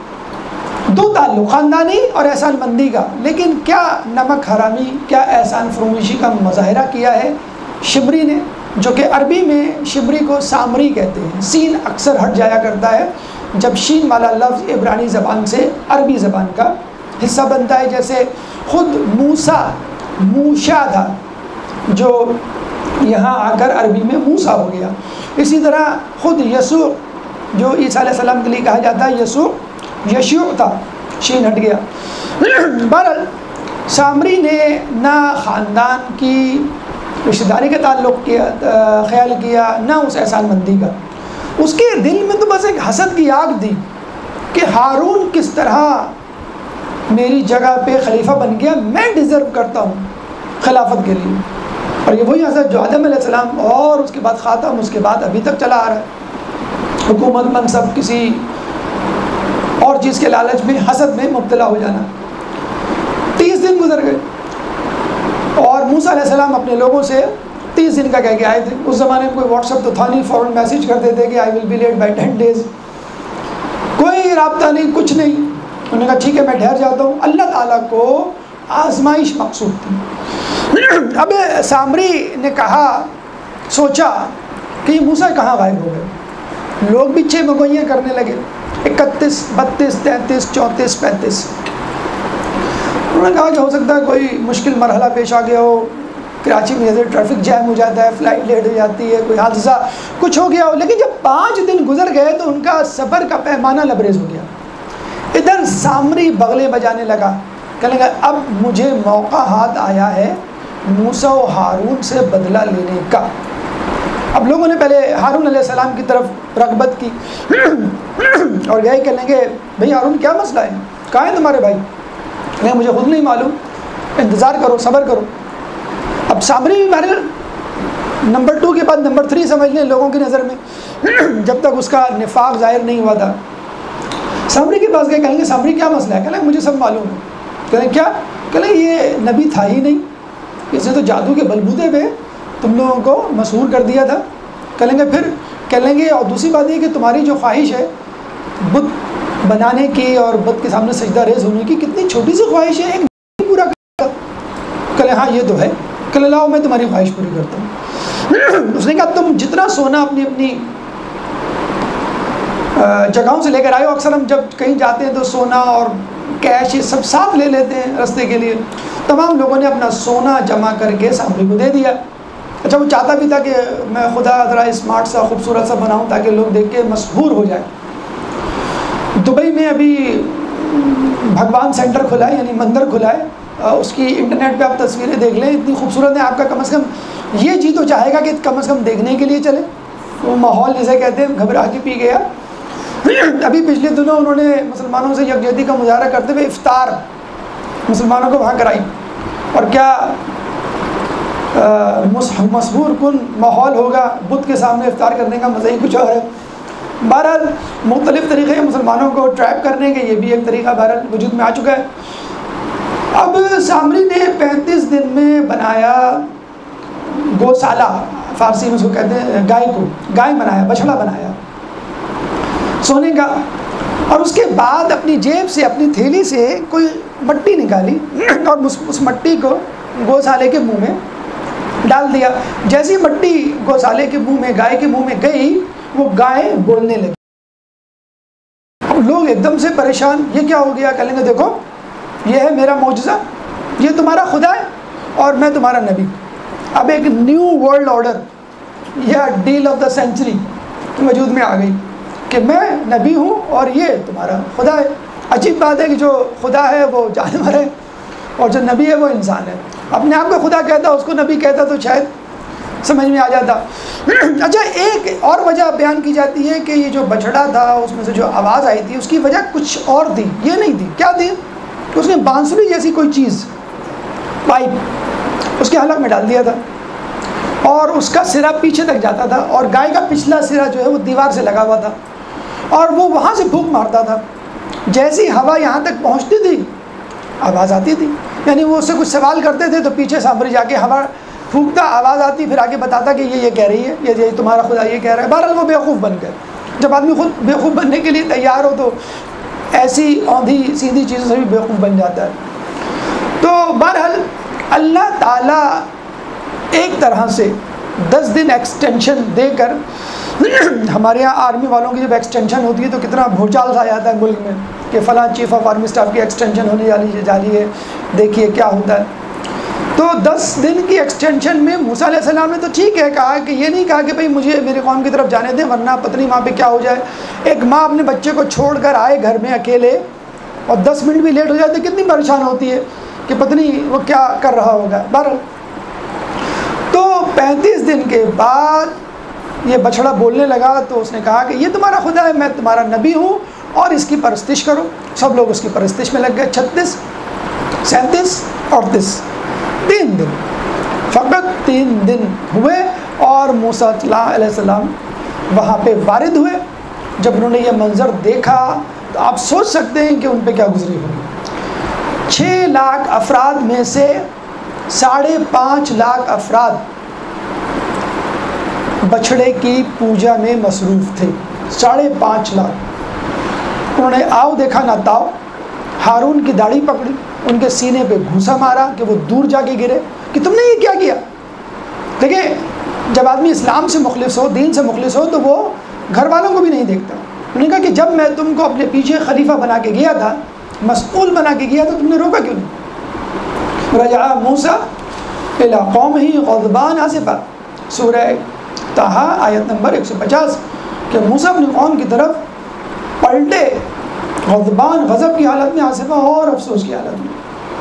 2 تعلق، خاندانی اور احسان مندی کا. لیکن کیا نمک حرامی، کیا احسان فروشی کا مظاہرہ کیا ہے شمری نے، جو کہ عربی میں شمری کو سامری کہتے ہیں. سین اکثر ہٹ جایا کرتا ہے جب شین والا لفظ عبرانی زبان سے عربی زبان کا حصہ بنتا ہے. جیسے خود موسیٰ موشا تھا جو یہاں آ کر عربی میں موسیٰ ہو گیا. اسی طرح خود یسوع جو عیسیٰ علیہ السلام کے لیے کہا جاتا ہے یسوع، یشوع تھا، شین ہٹ گیا. بہرحال سامری نے نہ خاندان کی رشتہ داری کا تعلق کیا خیال کیا، نہ اس احسان مندی کا. اس کے دل میں تو بس ایک حسد کی آگ تھی کہ ہارون کس طرح میری جگہ پہ خلیفہ بن گیا، میں ڈیزرو کرتا ہوں خلافت کے لیے. اور یہ وہی حسد جو آدم علیہ السلام اور اس کے بعد خاتم، اس کے بعد ابھی تک چلا آ رہا ہے. حکومت، منصب، کسی اور چیز کے لالچ میں، حسد میں مبتلا ہو جانا. 30 دن گزر گئے اور موسیٰ علیہ السلام اپنے لوگوں سے 30 دن کا کہہ کے آئے تھے. اس زمانے میں کوئی واٹس ایپ تو تھا نہیں، فوراً میسیج کرتے تھے کہ I will be late by 10 days. کوئی رابطہ نہیں، کچھ نہیں. انہوں نے کہا ٹھیک ہے میں ٹھہر جاتا ہوں. اللہ تعالیٰ کو آزمائش مقصود تھی. اب سامری نے کہا، سوچا کہ یہ موسیٰ کہاں غائب ہو گئے. لوگ بھی 6 مگوئیاں کرنے لگے، 31، 32، 33، 34، 35. انہوں نے کہا کہ ہو سکتا ہے کوئی مشکل مرحلہ پیش آ گیا ہو، کراچی میں جیسے ٹریفک جیم ہو جاتا ہے، فلائٹ لیٹ ہو جاتی ہے، کوئی حادثہ کچھ ہو گیا ہو. لیکن جب 5 دن گزر گئے تو ان کا صبر کا پیمانہ لبریز ہو گیا. ادھر سامری بغلیں بجانے لگا، کہنے لگا اب مجھے موقع ہاتھ آیا ہے موسیٰ و ہارون سے بدلہ لینے کا. اب لوگوں نے پہلے ہارون علیہ السلام کی طرف رغبت کی اور یہی کہنے کہ بھئی ہارون کیا مسئلہ ہے، کہاں ہیں تمہارے بھائی؟ نہیں مجھے خود نہیں معلوم، انتظار کرو، صبر کرو. اب سامری بھی نمبر 2 کے بعد نمبر 3 سمجھ لیں لوگوں کی نظر میں، جب تک اس کا نفاق ظاہر نہیں ہوا تھا۔ سامری کے پاس گئے، کہیں گے سامری کیا مسئلہ ہے؟ کہیں گے مجھے سب معلوم ہے۔ کہیں کیا؟ کہیں یہ نبی تھا ہی نہیں، اس نے تو جادو کے بلبوتے پہ تم لوگوں کو مسحور کر دیا تھا۔ کہیں گے پھر کہیں گے، اور دوسری بات یہ کہ تمہاری جو خواہش ہے بت بنانے کی اور بت کے سامنے سجدہ ریز ہونے کی، کتنی چھوٹی سی خواہش ہے، ایک نہیں پورا کرتا۔ کہیں ہاں یہ تو ہے، کہیں لاؤ میں تمہاری خواہش پوری کرتا ہوں۔ اس نے کہا تم جتنا سونا اپنی اپنی جگہوں سے لے کر آئے ہو، اکثر ہم جب کہیں جاتے ہیں تو سونا اور کیش یہ سب ساتھ لے لیتے ہیں راستے کے لیے۔ تمام لوگوں نے اپنا سونا جمع کر کے سامری کو دے دیا۔ اچھا وہ چاہتا بھی تھا کہ میں خدا ذرا اسمارٹ سا خوبصورت سا بناؤں تاکہ لوگ دیکھ کے مسحور ہو جائیں۔ دبئی میں ابھی بھگوان سینٹر کھلا ہے، یعنی مندر کھلا ہے، اس کی انٹرنیٹ پہ آپ تصویریں دیکھ لیں، اتنی خوبصورت ہیں، آپ کا کم از کم یہ جی تو چاہے گا کہ کم از کم دیکھنے کے لیے چلے۔ وہ ماحول جسے کہتے ہیں گھبرا کے پی گیا۔ ابھی پچھلے دنوں انہوں نے مسلمانوں سے یکجہتی کا مظاہرہ کرتے ہوئے افطار مسلمانوں کو وہاں کرائی، اور کیا مسحور کن ماحول ہوگا، بت کے سامنے افطار کرنے کا مزہ ہی کچھ اور ہے۔ بہرحال مختلف طریقے ہیں مسلمانوں کو ٹریپ کرنے کے، یہ بھی ایک طریقہ بہرحال وجود میں آ چکا ہے۔ اب سامری نے 35 دن میں بنایا گوسالہ، فارسی میں اس کو کہتے ہیں گائے بنایا، بچڑا بنایا سونے کا، اور اس کے بعد اپنی جیب سے اپنی تھیلی سے کوئی مٹی نکالی اور اس مٹی کو گوسالے کے منہ میں ڈال دیا۔ جیسی مٹی گوسالے کے منہ میں، گائے کے منہ میں گئی، وہ گائے بولنے لگی۔ لوگ ایک دم سے پریشان، یہ کیا ہو گیا؟ کہیں گے دیکھو یہ ہے میرا معجزہ، یہ تمہارا خدا ہے اور میں تمہارا نبی۔ اب ایک نیو ورلڈ آرڈر یا ڈیل آف دا سینچری وجود میں آ گئی کہ میں نبی ہوں اور یہ تمہارا خدا ہے۔ عجیب بات ہے کہ جو خدا ہے وہ جانور ہے اور جو نبی ہے وہ انسان ہے۔ اپنے آپ کو خدا کہتا، اس کو نبی کہتا تو شاید سمجھ میں آ جاتا۔ اچھا ایک اور وجہ بیان کی جاتی ہے کہ یہ جو بچڑا تھا اس میں سے جو آواز آئی تھی اس کی وجہ کچھ اور تھی، یہ نہیں تھی۔ کیا تھی؟ اس نے بانسری جیسی کوئی چیز، پائپ، اس کے حلق میں ڈال دیا تھا اور اس کا سرا پیچھے تک جاتا تھا، اور گائے کا پچھلا سرا جو ہے وہ دیوار سے لگا ہوا تھا، اور وہ وہاں سے پھونک مارتا تھا۔ جیسی ہوا یہاں تک پہنچتی تھی آواز آتی تھی، یعنی وہ اس سے کچھ سوال کرتے تھے تو پیچھے سامری جا کے ہوا پھونکتا، آواز آتی، پھر آگے بتاتا کہ یہ کہہ رہی ہے، یہ تمہارا خدا یہ کہہ رہا ہے۔ بہرحال وہ بیوقوف بن گئے۔ جب آدمی خود بیوقوف بننے کے لیے تیار ہو تو ایسی اوندھی سیدھی چیزوں سے بھی بیوقوف بن جاتا ہے۔ تو بہرحال اللہ تعالیٰ ایک طرح سے 10 دن ایکسٹینشن دے کر، ہمارے یہاں آرمی والوں کی جب ایکسٹینشن ہوتی ہے تو کتنا بھوچال سا جاتا ہے ملک میں کہ فلاں چیف آف آرمی اسٹاف کی ایکسٹینشن ہونے جاری ہے، دیکھیے کیا ہوتا ہے۔ تو 10 دن کی ایکسٹینشن میں موسیٰ علیہ السلام نے تو ٹھیک ہے کہا کہ یہ نہیں کہا کہ بھئی مجھے میرے قوم کی طرف جانے دیں ورنہ پتہ نہیں وہاں پہ کیا ہو جائے۔ ایک ماں اپنے بچے کو چھوڑ کر آئے گھر میں اکیلے اور 10 منٹ بھی لیٹ ہو جاتے کتنی پریشان ہوتی ہے کہ پتہ نہیں وہ کیا کر رہا ہوگا۔ بہرحال تو 35 دن کے بعد یہ بچڑا بولنے لگا تو اس نے کہا کہ یہ تمہارا خدا ہے، میں تمہارا نبی ہوں اور اس کی پرستش کرو۔ سب لوگ اس کی پرستش میں لگ گئے۔ 36 37 38 3 دن، فقط 3 دن ہوئے اور موسیٰ علیہ السلام وہاں پہ وارد ہوئے۔ جب انہوں نے یہ منظر دیکھا تو آپ سوچ سکتے ہیں کہ ان پہ کیا گزری ہوگی۔ 6 لاکھ افراد میں سے 5.5 لاکھ افراد بچھڑے کی پوجا میں مصروف تھے۔ 5.5 لاکھ۔ انہوں نے آؤ دیکھا نہ تاؤ، ہارون کی داڑھی پکڑی، ان کے سینے پہ گھوسا مارا کہ وہ دور جا کے گرے کہ تم نے یہ کیا کیا۔ دیکھیں جب آدمی اسلام سے مخلص ہو، دین سے مخلص ہو تو وہ گھر والوں کو بھی نہیں دیکھتا۔ انہوں نے کہا کہ جب میں تم کو اپنے پیچھے خلیفہ بنا کے گیا تھا، مسئول بنا کے گیا تو تم نے روکا کیوں نہیں؟ رجع موسیٰ الی قومہ غضبان آسفا، سورہ طٰہٰ آیت نمبر 150، کہ موسیٰ اپنی قوم کی طرف پلٹے غضبان، غضب کی حالت میں، آسفہ اور افسوس کی حالت میں۔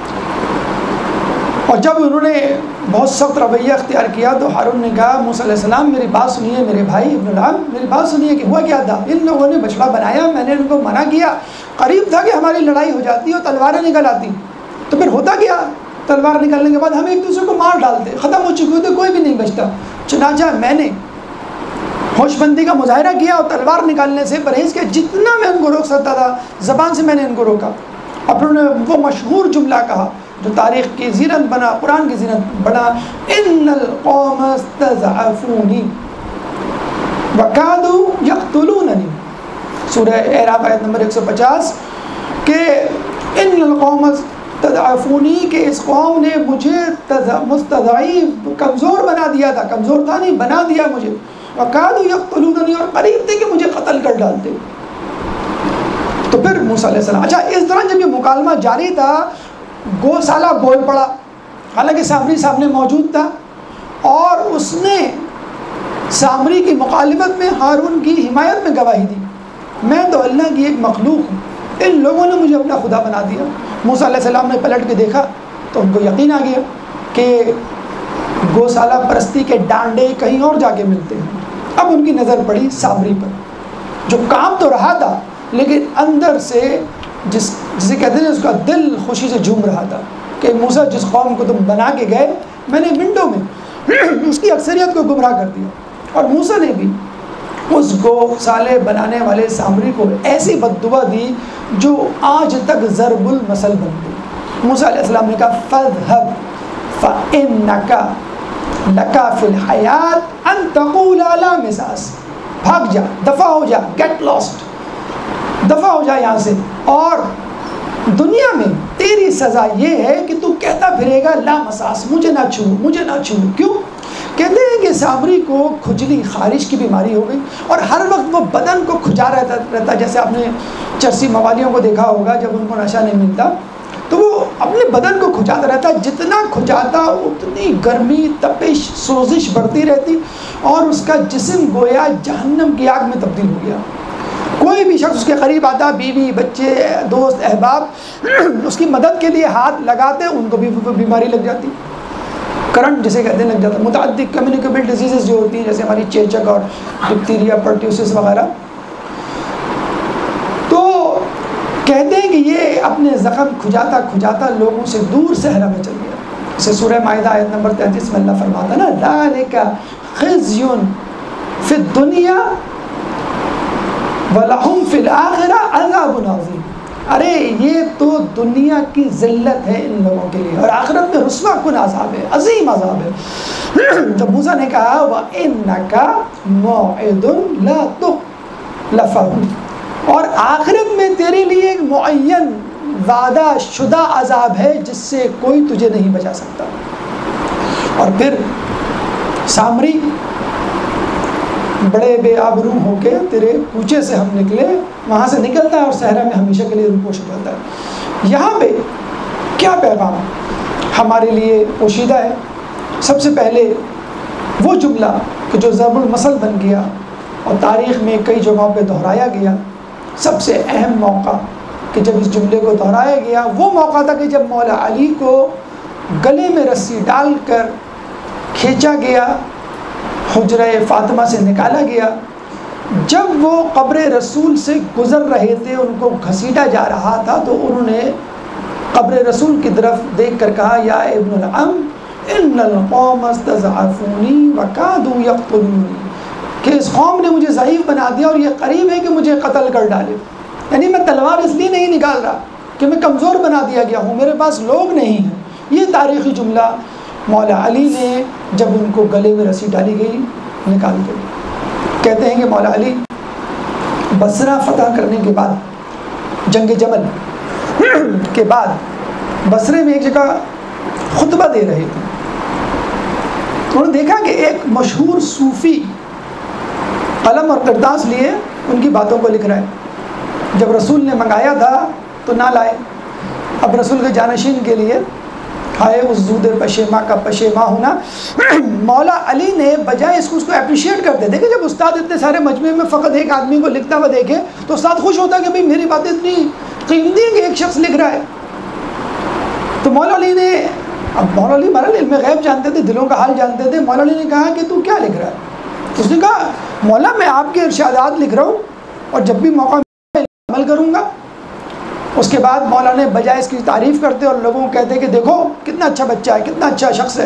اور جب انہوں نے بہت سخت رویہ اختیار کیا تو ہارون نے کہا موسیٰ علیہ السلام میری بات سنیے، میرے بھائی ابن العام میری بات سنیے کہ ہوا کیا تھا۔ ان لوگوں نے بچڑا بنایا، میں نے ان کو منع کیا، قریب تھا کہ ہماری لڑائی ہو جاتی اور تلواریں نکل آتی، تو پھر ہوتا کیا، تلوار نکلنے کے بعد ہم ایک دوسرے کو مار ڈالتے، ختم ہو چکے ہوتے، کوئی بھی نہیں بچتا۔ چنانچہ میں نے ہوش بندی کا مظاہرہ کیا اور تلوار نکالنے سے پرہیز کیا، جتنا میں ان کو روک سکتا تھا زبان سے میں نے ان کو روکا۔ اب انہوں نے وہ مشہور جملہ کہا جو تاریخ کی زینت بنا، قرآن کی زینت بنا، ان القوم استضعفونی وکادوا یقتلوننی، سورہ اعراف آیت نمبر 150، کہ ان القوم استضعفونی، کہ اس قوم نے مجھے مستضعیف، کمزور بنا دیا تھا، کمزور تھا نہیں، بنا دیا مجھے، وکادوا یقتلوننی، اور قریب تھے کہ مجھے قتل کر ڈالتے۔ تو پھر موسیٰ علیہ السلام، اچھا اس طرح جب یہ مکالمہ جاری تھا گوسالہ بول پڑا، حالانکہ سامری سامنے موجود تھا، اور اس نے سامری کی مخالفت میں ہارون کی حمایت میں گواہی دی، میں تو اللہ کی ایک مخلوق ہوں، ان لوگوں نے مجھے اپنا خدا بنا دیا۔ موسیٰ علیہ السلام نے پلٹ کے دیکھا تو ان کو یقین آ گیا کہ گوسالہ پرستی کے ڈانڈے کہیں اور جا کے ملتے ہیں۔ اب ان کی نظر پڑی سامری پر، جو کام تو رہا تھا لیکن اندر سے جسے کہتے ہیں اس کا دل خوشی سے جھوم رہا تھا کہ موسیٰ جس قوم کو تم بنا کے گئے، میں نے ونڈو میں اس کی اکثریت کو گمراہ کر دیا۔ اور موسیٰ نے بھی اس گوسالے بنانے والے سامری کو ایسی بددعا دی جو آج تک ضرب المثل بن گئی۔ موسیٰ علیہ السلام نے کہا فَاذْهَبْ فَإِنَّكَ لَكَ فِي الْحَيَاةِ أَن تَقُولَ لَا مِسَاسَ، بھاگ جا، دفع ہو جا، گیٹ لاسٹ، دفع ہو جا یہاں سے، اور دنیا میں تیری سزا یہ ہے کہ تو کہتا پھرے گا لا مساس، مجھے نہ چھو، مجھے نہ چھو۔ کیوں؟ کہتے ہیں کہ سامری کو کھجلی، خارش کی بیماری ہو گئی، اور ہر وقت وہ بدن کو کھجا رہتا، جیسے آپ نے چرسی موالیوں کو دیکھا ہوگا جب ان کو نشہ نہیں ملتا تو وہ اپنے بدن کو کھجاتا رہتا، جتنا کھجاتا اتنی گرمی، تپش، سوزش بڑھتی رہتی، اور اس کا جسم گویا جہنم کی آگ میں تبدیل ہو گیا۔ کوئی بھی شخص اس کے قریب آتا، بیوی، بچے، دوست، احباب اس کی مدد کے لیے ہاتھ لگاتے، ان کو بھی بیماری لگ جاتی، کرنٹ جسے کہتے ہیں لگ جاتا۔ متعدد کمیونیکیبل ڈیزیزز جو ہوتی ہیں جیسے ہماری چیچک اور ڈپتیریا، پرٹیوسس وغیرہ، تو کہتے ہیں کہ یہ اپنے زخم کھجاتا کھجاتا لوگوں سے دور صحرا میں چل گیا۔ اسے سورہ مائدہ آیت نمبر 33 میں اللہ فرماتا نا ذالک خزی فی الدنیا وَلَهُمْ فِي الْآخِرَةِ عَذَابٌ عَظِيمٌ، ارے یہ تو دنیا کی ذلت ہے ان لوگوں کے لیے، اور آخرت میں رسوا کن عذاب ہے، عظیم عذاب ہے۔ تو موسیٰ نے کہا وَإِنَّكَ مَوْعِدٌ لَا تُخْلَفُ، اور آخرت میں تیرے لیے ایک معین وعدہ شدہ عذاب ہے جس سے کوئی تجھے نہیں بچا سکتا۔ اور پھر سامری، بڑے بے آبرو ہو کے تیرے کوچے سے ہم نکلے، وہاں سے نکلتا ہے اور صحرا میں ہمیشہ کے لیے روپوش ہو جاتا ہے۔ یہاں پہ کیا پیغام ہمارے لیے پوشیدہ ہے؟ سب سے پہلے وہ جملہ کہ جو ضرب المثل بن گیا اور تاریخ میں کئی جگہوں پہ دہرایا گیا، سب سے اہم موقع کہ جب اس جملے کو دہرایا گیا وہ موقع تھا کہ جب مولا علی کو گلے میں رسی ڈال کر کھینچا گیا، حجرہ فاطمہ سے نکالا گیا۔ جب وہ قبر رسول سے گزر رہے تھے، ان کو گھسیٹا جا رہا تھا، تو انہوں نے قبر رسول کی طرف دیکھ کر کہا یا ابن العم ان القوم استضعفونی وکادوا یقتلونی، کہ اس قوم نے مجھے ضعیف بنا دیا اور یہ قریب ہے کہ مجھے قتل کر ڈالے۔ یعنی میں تلوار اس لیے نہیں نکال رہا کہ میں کمزور بنا دیا گیا ہوں، میرے پاس لوگ نہیں ہیں۔ یہ تاریخی جملہ مولا علی نے جب ان کو گلے میں رسی ڈالی گئی نکال کے، کہتے ہیں کہ مولا علی بصرہ فتح کرنے کے بعد، جنگ جمل کے بعد بصرے میں ایک جگہ خطبہ دے رہے تھے، انہوں نے دیکھا کہ ایک مشہور صوفی قلم اور کرتاس لیے ان کی باتوں کو لکھ رہا ہے۔ جب رسول نے منگایا تھا تو نہ لائے، اب رسول کے جانشین کے لیے ہائے اس زود پشیما کا پشیما ہونا۔ مولا علی نے بجائے اس کو اپریشیٹ کرتے تھے کہ جب استاد اتنے سارے مجمع میں فقط ایک آدمی کو لکھتا ہوا دیکھے تو استاد خوش ہوتا کہ بھئی میری باتیں اتنی قیمتی ہیں کہ ایک شخص لکھ رہا ہے۔ تو مولا علی نے، اب مولا علی بہرحال علم غیب جانتے تھے، دلوں کا حال جانتے تھے، مولا علی نے کہا کہ تو کیا لکھ رہا ہے؟ اس نے کہا مولا میں آپ کے ارشادات لکھ رہا ہوں اور جب بھی موقع ملے عمل کروں گا۔ اس کے بعد مولا نے بجائے اس کی تعریف کرتے اور لوگوں کو کہتے کہ دیکھو کتنا اچھا بچہ ہے، کتنا اچھا شخص ہے،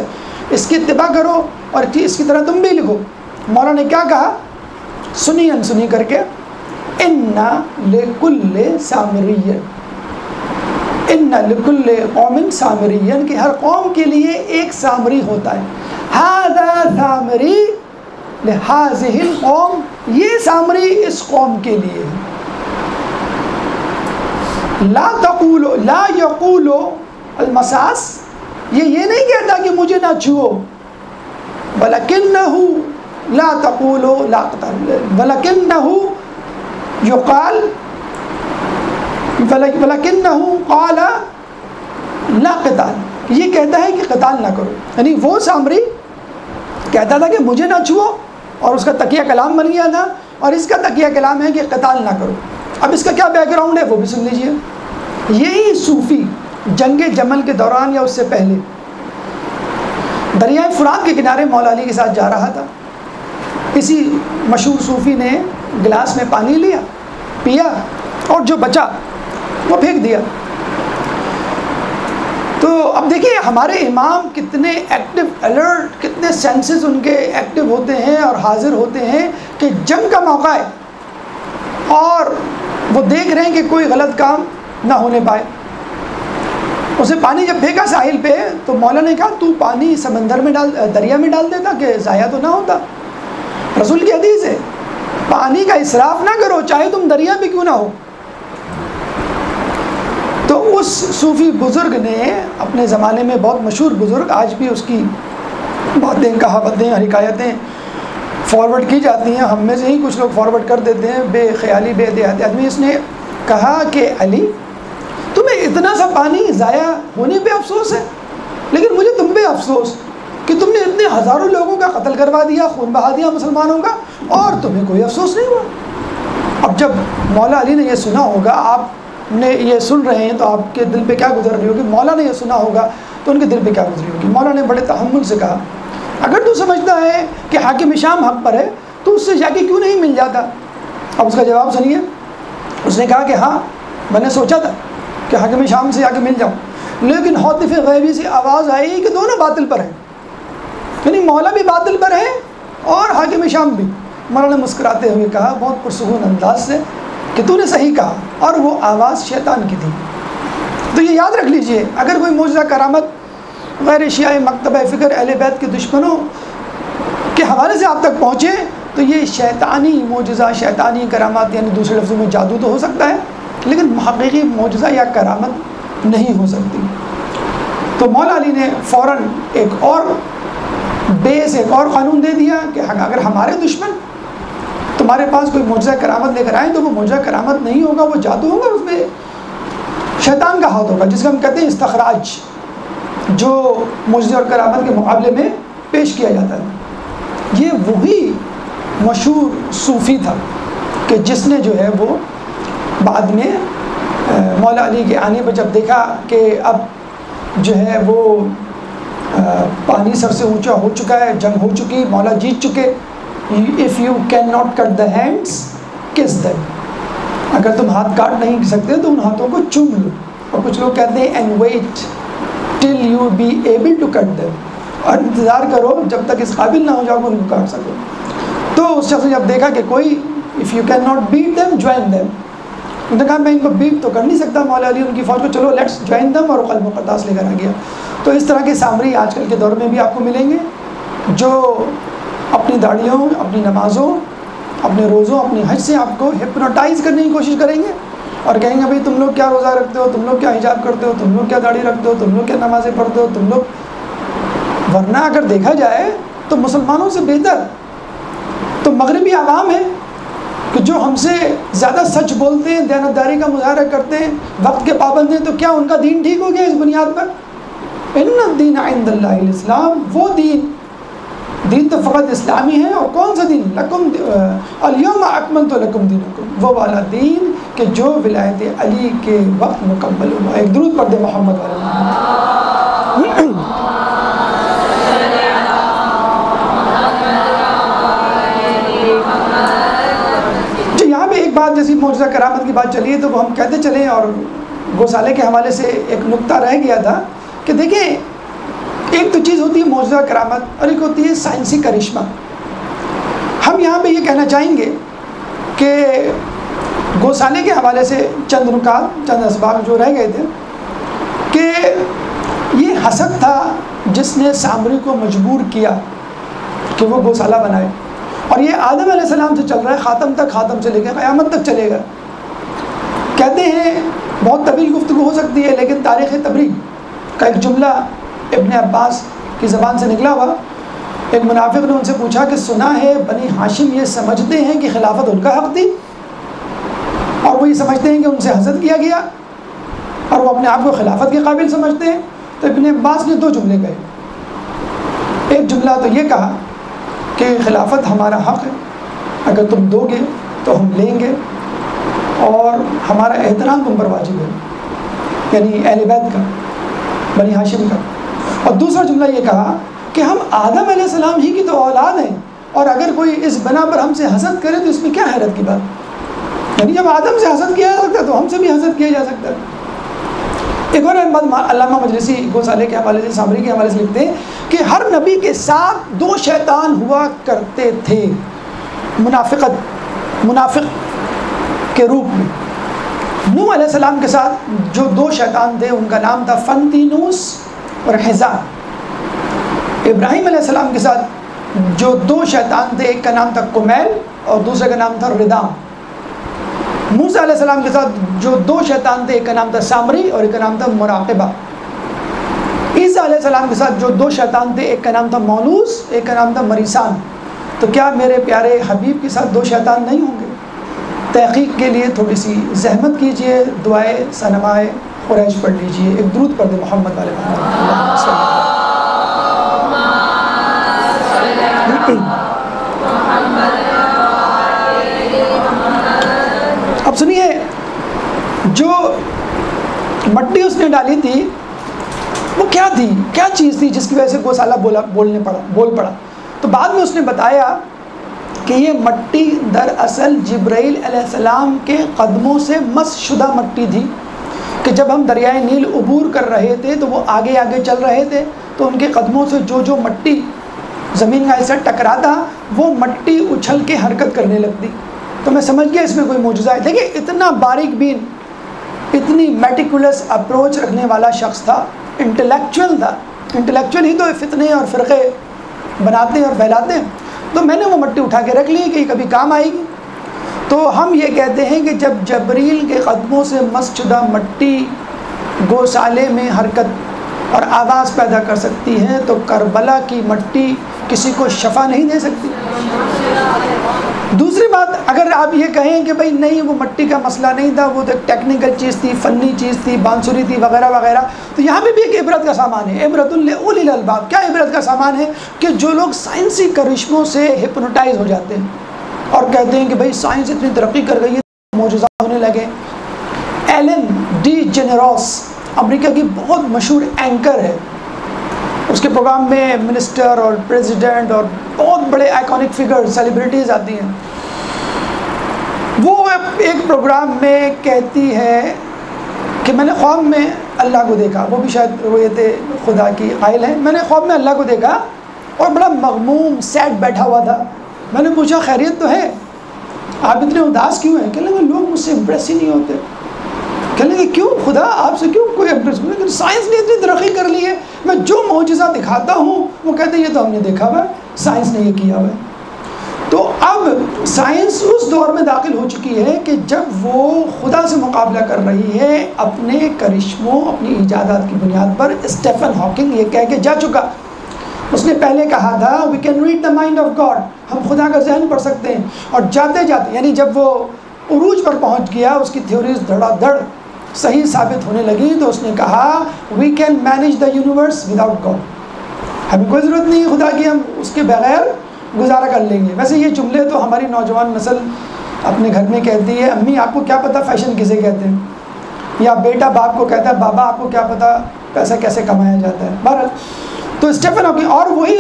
اس کی اتباع کرو اور اس کی طرح تم بھی لکھو۔ مولا نے کیا کہا؟ سنی انسنی کر کے، اِنَّ لِكُلِّ سَامِرِيٍّ، اِنَّ لِكُلِّ قَوْمٍ سَامِرِيًّا، کہ ہر قوم کے لیے ایک سامری ہوتا ہے۔ هَذَا سَامِرِي لِهَذِهِ الْقَوْمِ، یہ سامری اس قوم کے لیے ہے۔ لا تقولو، لا یقولو المساس، یہ نہیں کہتا کہ مجھے نہ چھو، بلکنہ لا تقولو لا بلکنہ یقال بلکنہ قال لا قتال، یہ کہتا ہے کہ قتال نہ کرو، یعنی وہ سامری کہتا تھا کہ مجھے نہ چھو، اور اس کا تقیہ کلام بن گیا تھا، اور اس کا تقیہ کلام ہے کہ قتال نہ کرو۔ اب اس کا کیا بیک گراؤنڈ ہے وہ بھی سن لیجئے۔ یہی صوفی جنگ جمل کے دوران یا اس سے پہلے دریائے فرات کے کنارے مولا علی کے ساتھ جا رہا تھا۔ کسی مشہور صوفی نے گلاس میں پانی لیا، پیا، اور جو بچا وہ پھینک دیا۔ تو اب دیکھیے ہمارے امام کتنے ایکٹیو، الرٹ، کتنے سینسز ان کے ایکٹیو ہوتے ہیں اور حاضر ہوتے ہیں کہ جنگ کا موقع ہے اور وہ دیکھ رہے ہیں کہ کوئی غلط کام نہ ہونے پائے۔ اسے پانی جب پھینکا ساحل پہ تو مولا نے کہا تو پانی سمندر میں ڈال، دریا میں ڈال دیتا کہ ضائع تو نہ ہوتا۔ رسول کی حدیث ہے پانی کا اسراف نہ کرو چاہے تم دریا بھی کیوں نہ ہو۔ تو اس صوفی بزرگ نے اپنے زمانے میں، بہت مشہور بزرگ، آج بھی اس کی باتیں، کہاوتیں، حکایتیں فارورڈ کی جاتی ہیں، ہم میں سے ہی کچھ لوگ فارورڈ کر دیتے ہیں، بے خیالی بے دیہاتی آدمی۔ اس نے کہا کہ علی تمہیں اتنا سا پانی ضائع ہونے پہ افسوس ہے، لیکن مجھے تم پہ افسوس کہ تم نے اتنے ہزاروں لوگوں کا قتل کروا دیا، خون بہا دیا مسلمانوں کا، اور تمہیں کوئی افسوس نہیں ہوا۔ اب جب مولا علی نے یہ سنا ہوگا، آپ نے یہ سن رہے ہیں، تو آپ کے دل پہ کیا گزر رہی ہوگی؟ مولا نے یہ سنا ہوگا تو ان کے دل پہ کیا گزری ہوگی؟ مولا نے بڑے تحمل سے کہا اگر تو سمجھتا ہے کہ حاکم شام حق پر ہے تو اس سے جا کے کیوں نہیں مل جاتا؟ اب اس کا جواب سنیے۔ اس نے کہا کہ ہاں میں نے سوچا تھا کہ حاکم شام سے جا کے مل جاؤں، لیکن حاطف غیبی سے آواز آئی کہ دونوں باطل پر ہیں، یعنی مولا بھی باطل پر ہے اور حاکم شام بھی۔ مولا نے مسکراتے ہوئے کہا بہت پرسکون انداز سے کہ تو نے صحیح کہا، اور وہ آواز شیطان کی تھی۔ تو یہ یاد رکھ لیجئے، اگر کوئی معجزہ کرامت غیر شیعہ مکتبہ فکر اہل بیت کے دشمنوں کے حوالے سے آپ تک پہنچے تو یہ شیطانی معجزہ، شیطانی کرامات، یعنی دوسرے لفظوں میں جادو تو ہو سکتا ہے لیکن حقیقی معجزہ یا کرامت نہیں ہو سکتی۔ تو مولا علی نے فوراً ایک اور قانون دے دیا کہ اگر ہمارے دشمن تمہارے پاس کوئی معجزہ کرامت لے کر آئیں تو وہ معجزہ کرامت نہیں ہوگا، وہ جادو ہوگا، اس میں شیطان کا ہاتھ ہوگا، جس کو ہم کہتے ہیں استخراج، جو معجزے اور کرامت کے مقابلے میں پیش کیا جاتا ہے۔ یہ وہی مشہور صوفی تھا کہ جس نے جو ہے وہ بعد میں مولا علی کے آنے پر جب دیکھا کہ اب جو ہے وہ پانی سر سے اونچا ہو چکا ہے، جنگ ہو چکی، مولا جیت چکے، if you cannot cut the hands kiss them، اگر تم ہاتھ کاٹ نہیں سکتے تو ان ہاتھوں کو چوم لو، اور کچھ لوگ کہتے ہیں and wait till you be able to cut them، اور انتظار کرو جب تک اس قابل نہ ہو جاؤ کہ ان کو کاٹ سکو۔ تو اس شخص نے جب دیکھا کہ کوئی if you cannot beat them join them، انہوں نے کہا میں ان کو بیٹ تو کر نہیں سکتا مولا علی ان کی فوج کو، چلو لیٹس جوائن دم، اور قلب مقدس لے کر آ گیا۔ تو اس طرح کے سامری آج کل کے دور میں بھی آپ کو ملیں گے جو اپنی داڑھیوں، اپنی نمازوں، اپنے روزوں، اپنی حج سے آپ کو ہپنوٹائز کرنے کی کوشش کریں گے اور کہیں گے بھائی تم لوگ کیا روزہ رکھتے ہو، تم لوگ کیا حجاب کرتے ہو، تم لوگ کیا داڑھی رکھتے ہو، تم لوگ کیا نمازیں پڑھتے ہو، تم لوگ۔ ورنہ اگر دیکھا جائے تو مسلمانوں سے بہتر تو مغربی عوام ہیں کہ جو ہم سے زیادہ سچ بولتے ہیں، دیانتداری کا مظاہرہ کرتے ہیں، وقت کے پابند ہیں، تو کیا ان کا دین ٹھیک ہو گیا اس بنیاد پر؟ ان الدین عند اللہ الاسلام، وہ دین تو فقط اسلامی ہے، اور کون سا دین؟ لکم الیوم اکملت لکم دینکم، وہ والا دین کہ جو ولایت علی کے وقت مکمل ہوا۔ ایک درود پڑھ دے محمد علیہ۔ یہاں پہ ایک بات، جیسی معجزہ کرامت کی بات چلی ہے تو وہ ہم کہتے چلیں، اور گوسالے کے حوالے سے ایک نقطہ رہ گیا تھا کہ دیکھیں ایک تو چیز ہوتی ہے معجزہ کرامت اور ایک ہوتی ہے سائنسی کرشمہ. ہم یہاں پہ یہ کہنا چاہیں گے کہ گوسالے کے حوالے سے چند نکات، چند اسباب جو رہ گئے تھے، کہ یہ حسد تھا جس نے سامری کو مجبور کیا کہ وہ گوسالہ بنائے، اور یہ آدم علیہ السلام سے چل رہا ہے خاتم تک، خاتم سے لے کے قیامت تک چلے گا. کہتے ہیں بہت طویل گفتگو ہو سکتی ہے، لیکن تاریخ تبری کا ایک جملہ ابن عباس کی زبان سے نکلا ہوا. ایک منافق نے ان سے پوچھا کہ سنا ہے بنی ہاشم یہ سمجھتے ہیں کہ خلافت ان کا حق تھی، اور وہ یہ سمجھتے ہیں کہ ان سے حسد کیا گیا اور وہ اپنے آپ کو خلافت کے قابل سمجھتے ہیں. تو ابن عباس نے 2 جملے کہے. ایک جملہ تو یہ کہا کہ خلافت ہمارا حق ہے، اگر تم دو گے تو ہم لیں گے، اور ہمارا احترام تم پر واجب ہے، یعنی اہل بیت کا، بنی ہاشم کا. اور دوسرا جملہ یہ کہا کہ ہم آدم علیہ السلام ہی کی تو اولاد ہیں، اور اگر کوئی اس بنا پر ہم سے حسد کرے تو اس میں کیا حیرت کی بات، یعنی جب آدم سے حسد کیا جا سکتا ہے تو ہم سے بھی حسد کیا جا سکتا ہے. ایک اور بات علامہ مجلسی گوسالے کے حوالے سے، سامری کے حوالے سے لکھتے ہیں کہ ہر نبی کے ساتھ 2 شیطان ہوا کرتے تھے منافق کے روپ میں. نوح علیہ السلام کے ساتھ جو 2 شیطان تھے ان کا نام تھا فنتینوس اور حزام. ابراہیم علیہ السلام کے ساتھ جو 2 شیطان تھے، ایک کا نام تھا کمیل اور دوسرے کا نام تھا ردام. موسیٰ علیہ السلام کے ساتھ جو 2 شیطان تھے، ایک کا نام تھا سامری اور ایک کا نام تھا مراقبہ. عیسیٰ علیہ السلام کے ساتھ جو 2 شیطان تھے، ایک کا نام تھا مولوس، ایک کا نام تھا مریسان. تو کیا میرے پیارے حبیب کے ساتھ 2 شیطان نہیں ہوں گے؟ تحقیق کے لیے تھوڑی سی زحمت کیجئے، دعائے سنمائے قریش پڑھ لیجئے، ایک درود پڑھ دیں محمد علیہ محمد. اب سنیے، جو مٹی اس نے ڈالی تھی وہ کیا تھی، کیا چیز تھی جس کی وجہ سے گوسالہ بول پڑا. تو بعد میں اس نے بتایا کہ یہ مٹی دراصل جبرائیل علیہ السلام کے قدموں سے مس شدہ مٹی تھی، کہ جب ہم دریائے نیل عبور کر رہے تھے تو وہ آگے آگے چل رہے تھے، تو ان کے قدموں سے جو مٹی زمین کا حصہ ٹکراتا وہ مٹی اچھل کے حرکت کرنے لگتی. تو میں سمجھ گیا اس میں کوئی معجزہ ہے. دیکھیے اتنا باریک بین، اتنی میٹیکولس اپروچ رکھنے والا شخص تھا، انٹلیکچوئل تھا. انٹلیکچوئل ہی تو فتنے اور فرقے بناتے اور بہلاتے ہیں. تو میں نے وہ مٹی اٹھا کے رکھ لی کہ یہ کبھی کام آئے گی. تو ہم یہ کہتے ہیں کہ جب جبریل کے قدموں سے مس شدہ مٹی گوسالے میں حرکت اور آواز پیدا کر سکتی ہے تو کربلا کی مٹی کسی کو شفا نہیں دے سکتی. دوسری بات، اگر آپ یہ کہیں کہ بھئی نہیں وہ مٹی کا مسئلہ نہیں تھا، وہ تو ایک ٹیکنیکل چیز تھی، فنی چیز تھی، بانسری تھی وغیرہ وغیرہ، تو یہاں پہ بھی ایک عبرت کا سامان ہے. عبرت لأولی الالباب. کیا عبرت کا سامان ہے؟ کہ جو لوگ سائنسی کرشموں سے ہپنوٹائز ہو جاتے ہیں اور کہتے ہیں کہ بھئی سائنس اتنی ترقی کر گئی ہے، معجزات ہونے لگے. ایلن ڈی جنیروس امریکہ کی بہت مشہور اینکر ہے، اس کے پروگرام میں منسٹر اور پریزیڈنٹ اور بہت بڑے آئیکونک فگر سیلیبریٹیز آتی ہیں. وہ ایک پروگرام میں کہتی ہے کہ میں نے خواب میں اللہ کو دیکھا. وہ بھی شاید رویت خدا کی قائل ہے. میں نے خواب میں اللہ کو دیکھا اور بڑا مغموم سیڈ بیٹھا ہوا تھا. میں نے پوچھا خیریت تو ہے، آپ اتنے اداس کیوں ہیں؟ کہنے لگے لوگ مجھ سے امپریس ہی نہیں ہوتے. کہنے لگے کیوں خدا آپ سے کیوں کوئی امپریس؟ لیکن سائنس نے اتنی ترقی کر لی ہے، میں جو معجزہ دکھاتا ہوں وہ کہتے ہیں یہ تو ہم نے دیکھا ہوا ہے، سائنس نے یہ کیا ہوا ہے. تو اب سائنس اس دور میں داخل ہو چکی ہے کہ جب وہ خدا سے مقابلہ کر رہی ہے اپنے کرشموں، اپنی ایجادات کی بنیاد پر. اسٹیفن ہاکنگ یہ کہہ کے جا چکا. اس نے پہلے کہا تھا we can read the mind of God, ہم خدا کا ذہن پڑھ سکتے ہیں. اور جاتے جاتے یعنی جب وہ عروج پر پہنچ گیا، اس کی تھیوریز دھڑا دھڑ صحیح ثابت ہونے لگی، تو اس نے کہا we can manage the universe without God. ہمیں کوئی ضرورت نہیں خدا کی، ہم اس کے بغیر گزارا کر لیں گے. ویسے یہ جملے تو ہماری نوجوان نسل اپنے گھر میں کہتی ہے، امی آپ کو کیا پتہ فیشن کسے کہتے ہیں، یا بیٹا باپ کو کہتا ہے بابا آپ کو کیا پتہ پیسہ کیسے کمایا جاتا ہے. بہرحال تو اسٹیفن ہاکنگ، اور وہی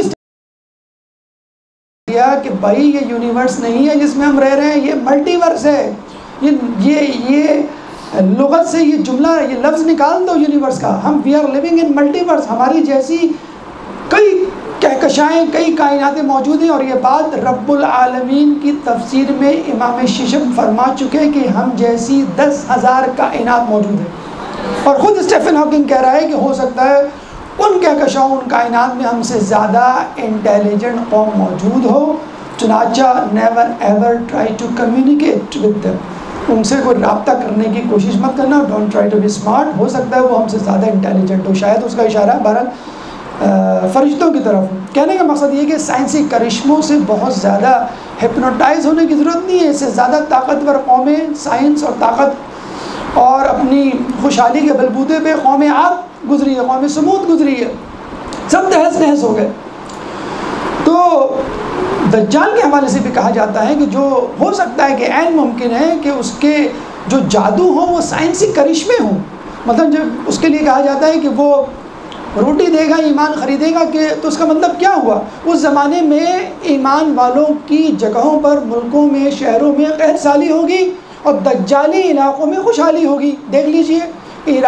کہ بھائی یہ یونیورس نہیں ہے جس میں ہم رہ رہے ہیں، یہ ملٹی ورس ہے. یہ لغت سے یہ جملہ، یہ لفظ نکال دو یونیورس کا. ہم we are living in multiverse. ہماری جیسی کئی کہکشائیں، کئی کائناتیں موجود ہیں، اور یہ بات رب العالمین کی تفسیر میں امام ششم فرما چکے ہیں کہ ہم جیسی 10,000 کائنات موجود ہیں، اور خود اسٹیفن ہاکنگ کہہ رہا ہے کہ ہو سکتا ہے ان کہکشاؤں، ان کائنات میں ہم سے زیادہ انٹیلیجنٹ قوم موجود ہو، چنانچہ never ever try to communicate with them, ان سے کوئی رابطہ کرنے کی کوشش مت کرنا، don't try to be smart, ہو سکتا ہے وہ ہم سے زیادہ انٹیلیجنٹ ہو، شاید اس کا اشارہ ہے بہرحال فرشتوں کی طرف۔ کہنے کا مقصد یہ کہ سائنسی کرشموں سے بہت زیادہ ہپنوٹائز ہونے کی ضرورت نہیں ہے، اس سے زیادہ طاقتور قومیں سائنس اور طاقت اور اپنی خوشحالی کے بلبوتے پہ قومیں آپ گزری ہے، قوم سمود گزری ہے، سب تہس نہس ہو گئے۔ تو دجال کے حوالے سے بھی کہا جاتا ہے کہ جو ہو سکتا ہے کہ عین ممکن ہے کہ اس کے جو جادو ہوں وہ سائنسی کرشمے ہوں، مطلب جب اس کے لیے کہا جاتا ہے کہ وہ روٹی دے گا ایمان خریدے گا، کہ تو اس کا مطلب کیا ہوا؟ اس زمانے میں ایمان والوں کی جگہوں پر، ملکوں میں، شہروں میں قحط سالی ہوگی اور دجالی علاقوں میں خوشحالی ہوگی۔ دیکھ لیجئے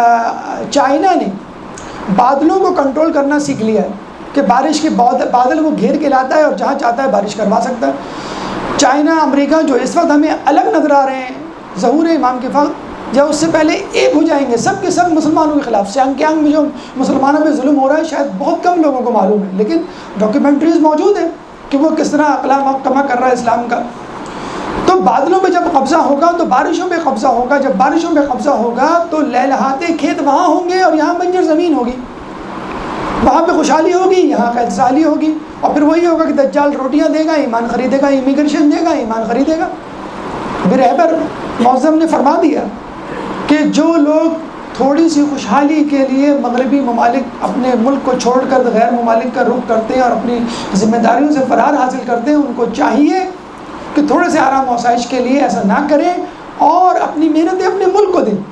چائنا نے بادلوں کو کنٹرول کرنا سیکھ لیا ہے کہ بارش کے بادل وہ گھیر کے لاتا ہے اور جہاں چاہتا ہے بارش کروا سکتا ہے۔ چائنا، امریکہ جو اس وقت ہمیں الگ نظر آ رہے ہیں ظہور امام کے وقت، جب اس سے پہلے ایک ہو جائیں گے سب کے سب مسلمانوں کے خلاف۔ سیانگ میں جو مسلمانوں پہ ظلم ہو رہا ہے شاید بہت کم لوگوں کو معلوم ہے، لیکن ڈاکیومنٹریز موجود ہیں کہ وہ کس طرح اقلام کما کر رہا ہے اسلام کا۔ تو بادلوں پہ جب قبضہ ہوگا تو بارشوں پہ قبضہ ہوگا، جب بارشوں پہ قبضہ ہوگا تو لہلہاتے کھیت وہاں ہوں گے اور یہاں بنجر زمین ہوگی، وہاں پہ خوشحالی ہوگی، یہاں قحط سالی ہوگی، اور پھر وہی ہوگا کہ دجال روٹیاں دے گا، ایمان خریدے گا، امیگریشن دے گا، ایمان خریدے گا۔ برہبر معظم نے فرما دیا کہ جو لوگ تھوڑی سی خوشحالی کے لیے مغربی ممالک اپنے ملک کو چھوڑ کر غیر ممالک کا رخ کرتے ہیں اور اپنی ذمہ داریوں سے فرار حاصل کرتے ہیں، ان کو چاہیے کہ تھوڑے سے آرام و آسائش کے لیے ایسا نہ کریں اور اپنی محنتیں اپنے ملک کو دیں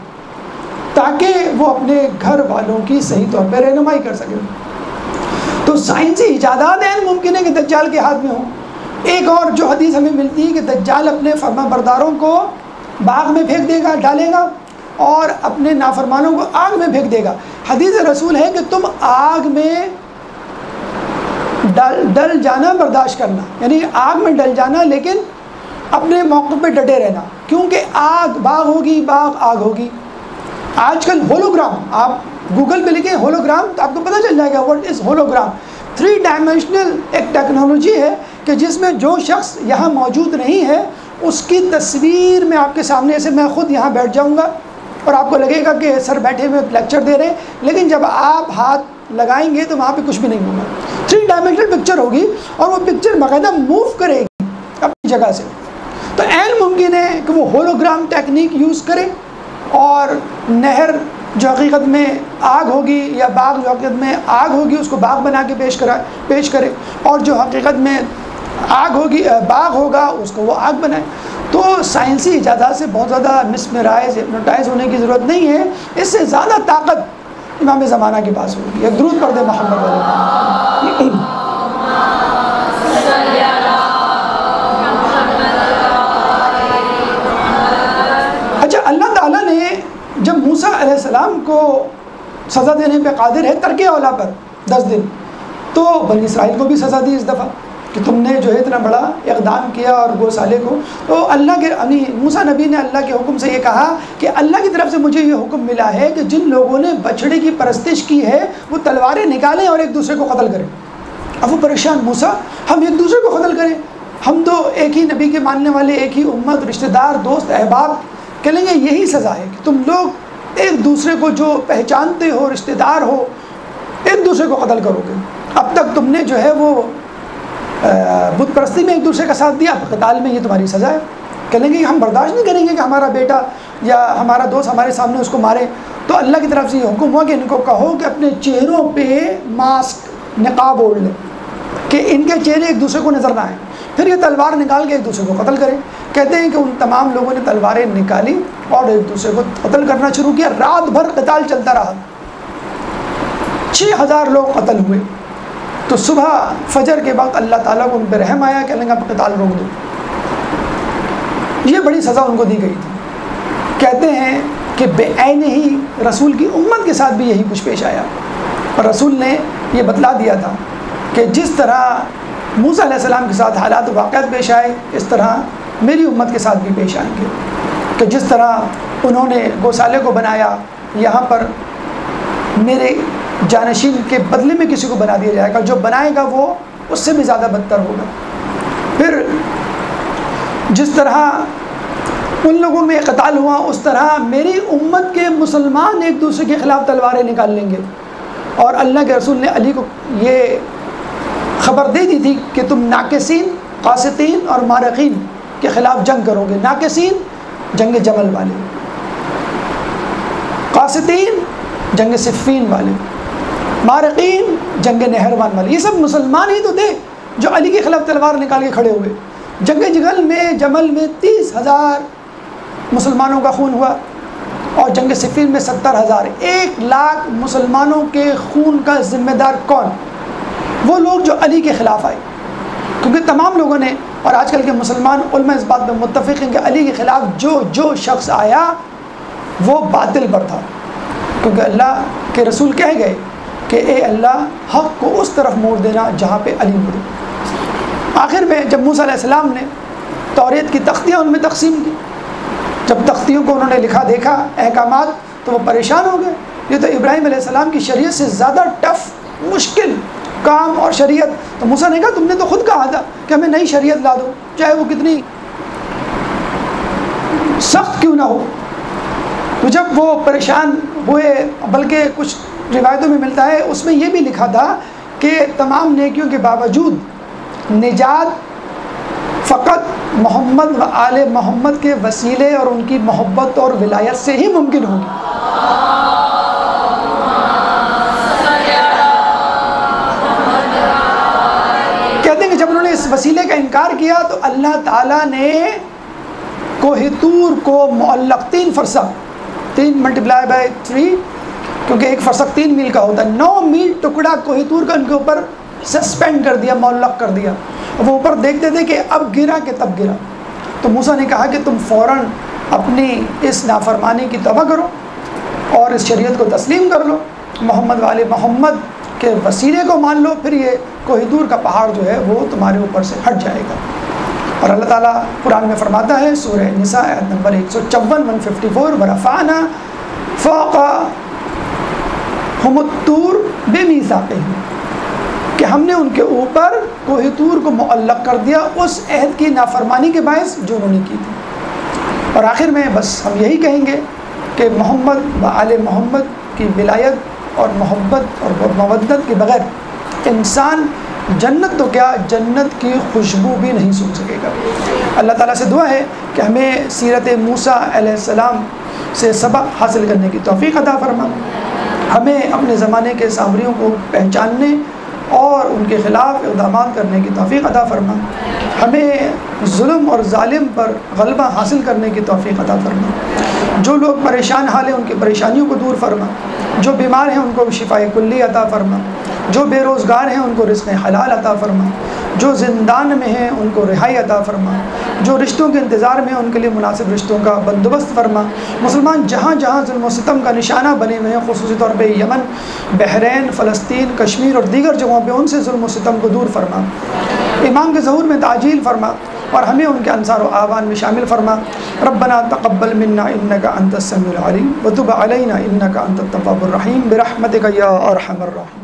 تاکہ وہ اپنے گھر والوں کی صحیح طور پہ رہنمائی کر سکیں۔ تو سائنسی ایجادات ہیں ممکن ہے کہ دجال کے ہاتھ میں ہوں۔ ایک اور جو حدیث ہمیں ملتی ہے کہ دجال اپنے فرما برداروں کو باغ میں پھینک دے گا، ڈالے گا، اور اپنے نافرمانوں کو آگ میں پھینک دے گا۔ حدیث رسول ہے کہ تم آگ میں ڈل جانا برداشت کرنا، یعنی آگ میں ڈل جانا لیکن اپنے موقع پہ ڈٹے رہنا، کیونکہ آگ باغ ہوگی، باغ آگ ہوگی۔ آج کل ہولوگرام، آپ گوگل پہ لکھیں ہولوگرام تو آپ کو پتہ چل جائے گا واٹ از ہولوگرام۔ 3 ڈائمینشنل ایک ٹیکنالوجی ہے کہ جس میں جو شخص یہاں موجود نہیں ہے اس کی تصویر میں آپ کے سامنے، ایسے میں خود یہاں بیٹھ جاؤں گا اور آپ کو لگے گا کہ سر بیٹھے ہوئے لیکچر دے رہے ہیں، لیکن جب آپ ہاتھ لگائیں گے تو وہاں پہ کچھ بھی نہیں ہوگا۔ 3 ڈائمینشنل پکچر ہوگی اور وہ پکچر باقاعدہ موو کرے گی اپنی جگہ سے۔ تو عین ممکن ہے کہ وہ ہولوگرام ٹیکنیک یوز کرے اور نہر جو حقیقت میں آگ ہوگی یا باغ جو حقیقت میں آگ ہوگی اس کو باغ بنا کے پیش کرے، اور جو حقیقت میں آگ ہوگی باغ ہوگا اس کو وہ آگ بنائے۔ تو سائنسی ایجادات سے بہت زیادہ مسمرائز ہپنوٹائز ہونے کی ضرورت نہیں ہے، اس سے زیادہ طاقت امام زمانہ کے پاس ہوگی۔ ایک درود پڑھ دے محمد علیہ۔ اچھا، اللہ تعالیٰ نے جب موسیٰ علیہ السلام کو سزا دینے پہ قادر ہے ترک اولا پر 10 دن، تو بنی اسرائیل کو بھی سزا دی اس دفعہ کہ تم نے جو ہے اتنا بڑا اقدام کیا اور گوسالے کو۔ تو اللہ کے موسیٰ نبی نے اللہ کے حکم سے یہ کہا کہ اللہ کی طرف سے مجھے یہ حکم ملا ہے کہ جن لوگوں نے بچھڑے کی پرستش کی ہے وہ تلواریں نکالیں اور ایک دوسرے کو قتل کریں۔ اب وہ پریشان، موسیٰ ہم ایک دوسرے کو قتل کریں؟ ہم تو ایک ہی نبی کے ماننے والے، ایک ہی امت، رشتہ دار، دوست، احباب۔ کہیں گے یہی سزا ہے کہ تم لوگ ایک دوسرے کو جو پہچانتے ہو، رشتہ دار ہو، ایک دوسرے کو قتل کرو گے۔ اب تک تم نے جو ہے وہ بت پرستی میں ایک دوسرے کا ساتھ دیا، اب قتال میں یہ تمہاری سزا ہے۔ کہیں گے ہم برداشت نہیں کریں گے کہ ہمارا بیٹا یا ہمارا دوست ہمارے سامنے اس کو مارے۔ تو اللہ کی طرف سے یہ حکم ہوا کہ ان کو کہو کہ اپنے چہروں پہ ماسک، نقاب اوڑھ لیں کہ ان کے چہرے ایک دوسرے کو نظر نہ آئیں، پھر یہ تلوار نکال کے ایک دوسرے کو قتل کریں۔ کہتے ہیں کہ ان تمام لوگوں نے تلواریں نکالی اور ایک دوسرے کو قتل کرنا شروع کیا۔ رات بھر قتال چلتا رہا، 6000 لوگ قتل ہوئے۔ تو صبح فجر کے وقت اللہ تعالیٰ کو ان پہ رحم آیا کہ اللہ اب قتال روک دو۔ یہ بڑی سزا ان کو دی گئی تھی۔ کہتے ہیں کہ بے عین ہی رسول کی امت کے ساتھ بھی یہی کچھ پیش آیا، اور رسول نے یہ بتلا دیا تھا کہ جس طرح موسیٰ علیہ السلام کے ساتھ حالات و واقعات پیش آئے اس طرح میری امت کے ساتھ بھی پیش آئیں گے، کہ جس طرح انہوں نے گوسالے کو بنایا، یہاں پر میرے جانشین کے بدلے میں کسی کو بنا دیا جائے گا، جو بنائے گا وہ اس سے بھی زیادہ بدتر ہوگا۔ پھر جس طرح ان لوگوں میں قتال ہوا اس طرح میری امت کے مسلمان ایک دوسرے کے خلاف تلواریں نکال لیں گے، اور اللہ کے رسول نے علی کو یہ خبر دے دی تھی کہ تم ناقصین، قاسطین اور مارقین کے خلاف جنگ کرو گے۔ ناقصین جنگ جمل والے، قاسطین جنگ صفین والے، مارقین جنگ نہروان والے، یہ سب مسلمان ہی تو تھے جو علی کے خلاف تلوار نکال کے کھڑے ہوئے۔ جنگ جمل میں 30,000 مسلمانوں کا خون ہوا، اور جنگ صفین میں 70,000۔ 1,00,000 مسلمانوں کے خون کا ذمہ دار کون؟ وہ لوگ جو علی کے خلاف آئے، کیونکہ تمام لوگوں نے، اور آج کل کے مسلمان علماء اس بات میں متفق ہیں کہ علی کے خلاف جو شخص آیا وہ باطل پر تھا، کیونکہ اللہ کے رسول کہہ گئے کہ اے اللہ حق کو اس طرف موڑ دینا جہاں پہ علی مڑے۔ آخر میں جب موسیٰ علیہ السلام نے توریت کی تختیاں ان میں تقسیم کی، جب تختیوں کو انہوں نے لکھا دیکھا احکامات، تو وہ پریشان ہو گئے۔ یہ تو ابراہیم علیہ السلام کی شریعت سے زیادہ ٹف، مشکل کام اور شریعت۔ تو موسیٰ نے کہا تم نے تو خود کہا تھا کہ ہمیں نئی شریعت لا دو، چاہے وہ کتنی سخت کیوں نہ ہو۔ تو جب وہ پریشان ہوئے، بلکہ کچھ روایتوں میں ملتا ہے اس میں یہ بھی لکھا تھا کہ تمام نیکیوں کے باوجود نجات فقط محمد و آل محمد کے وسیلے اور ان کی محبت اور ولایت سے ہی ممکن ہوگی۔ کہتے ہیں کہ جب انہوں نے اس وسیلے کا انکار کیا تو اللہ تعالیٰ نے کوہ طور کو معلق 3 فرسخ، 3 × 3 کیونکہ ایک فرسخ 3 میل کا ہوتا ہے، 9 میل ٹکڑا کوہ طور کا ان کے اوپر سسپینڈ کر دیا، معلق کر دیا۔ وہ اوپر دیکھتے تھے کہ اب گرا کہ تب گرا۔ تو موسیٰ نے کہا کہ تم فوراً اپنی اس نافرمانی کی توبہ کرو اور اس شریعت کو تسلیم کر لو، محمد والے محمد کے وسیلے کو مان لو، پھر یہ کوہ طور کا پہاڑ جو ہے وہ تمہارے اوپر سے ہٹ جائے گا۔ اور اللہ تعالیٰ قرآن میں فرماتا ہے سورہ نساء آیت نمبر 154 154 ورفعنا فوقہم الطور بمیثاقہم، کہ ہم نے ان کے اوپر کوہ طور کو معلق کر دیا اس عہد کی نافرمانی کے باعث جو انہوں نے کی تھی۔ اور آخر میں بس ہم یہی کہیں گے کہ محمد و آل محمد کی ولایت اور محبت اور مودت کے بغیر انسان جنت تو کیا، جنت کی خوشبو بھی نہیں سن سکے گا۔ اللہ تعالیٰ سے دعا ہے کہ ہمیں سیرت موسیٰ علیہ السلام سے سبق حاصل کرنے کی توفیق عطا فرما، ہمیں اپنے زمانے کے سامریوں کو پہچاننے اور ان کے خلاف اقدامات کرنے کی توفیق عطا فرما، ہمیں ظلم اور ظالم پر غلبہ حاصل کرنے کی توفیق عطا فرما، جو لوگ پریشان حال ہیں ان کی پریشانیوں کو دور فرما، جو بیمار ہیں ان کو شفاء کلی عطا فرما، جو بے روزگار ہیں ان کو رزق حلال عطا فرما، جو زندان میں ہیں ان کو رہائی عطا فرما، جو رشتوں کے انتظار میں ہیں ان کے لیے مناسب رشتوں کا بندوبست فرما۔ مسلمان جہاں جہاں ظلم و ستم کا نشانہ بنے ہوئے ہیں، خصوصی طور پہ یمن، بحرین، فلسطین، کشمیر اور دیگر جگہوں پہ، ان سے ظلم و ستم کو دور فرما، ایمان کے ظہور میں تعجیل فرما اور ہمیں ان کے انصار و اعوان میں شامل فرما۔ ربنا تقبل منا انک انت السمیع العلیم وتب علینا انک انت التواب الرحیم برحمتک یا ارحم الراحمین۔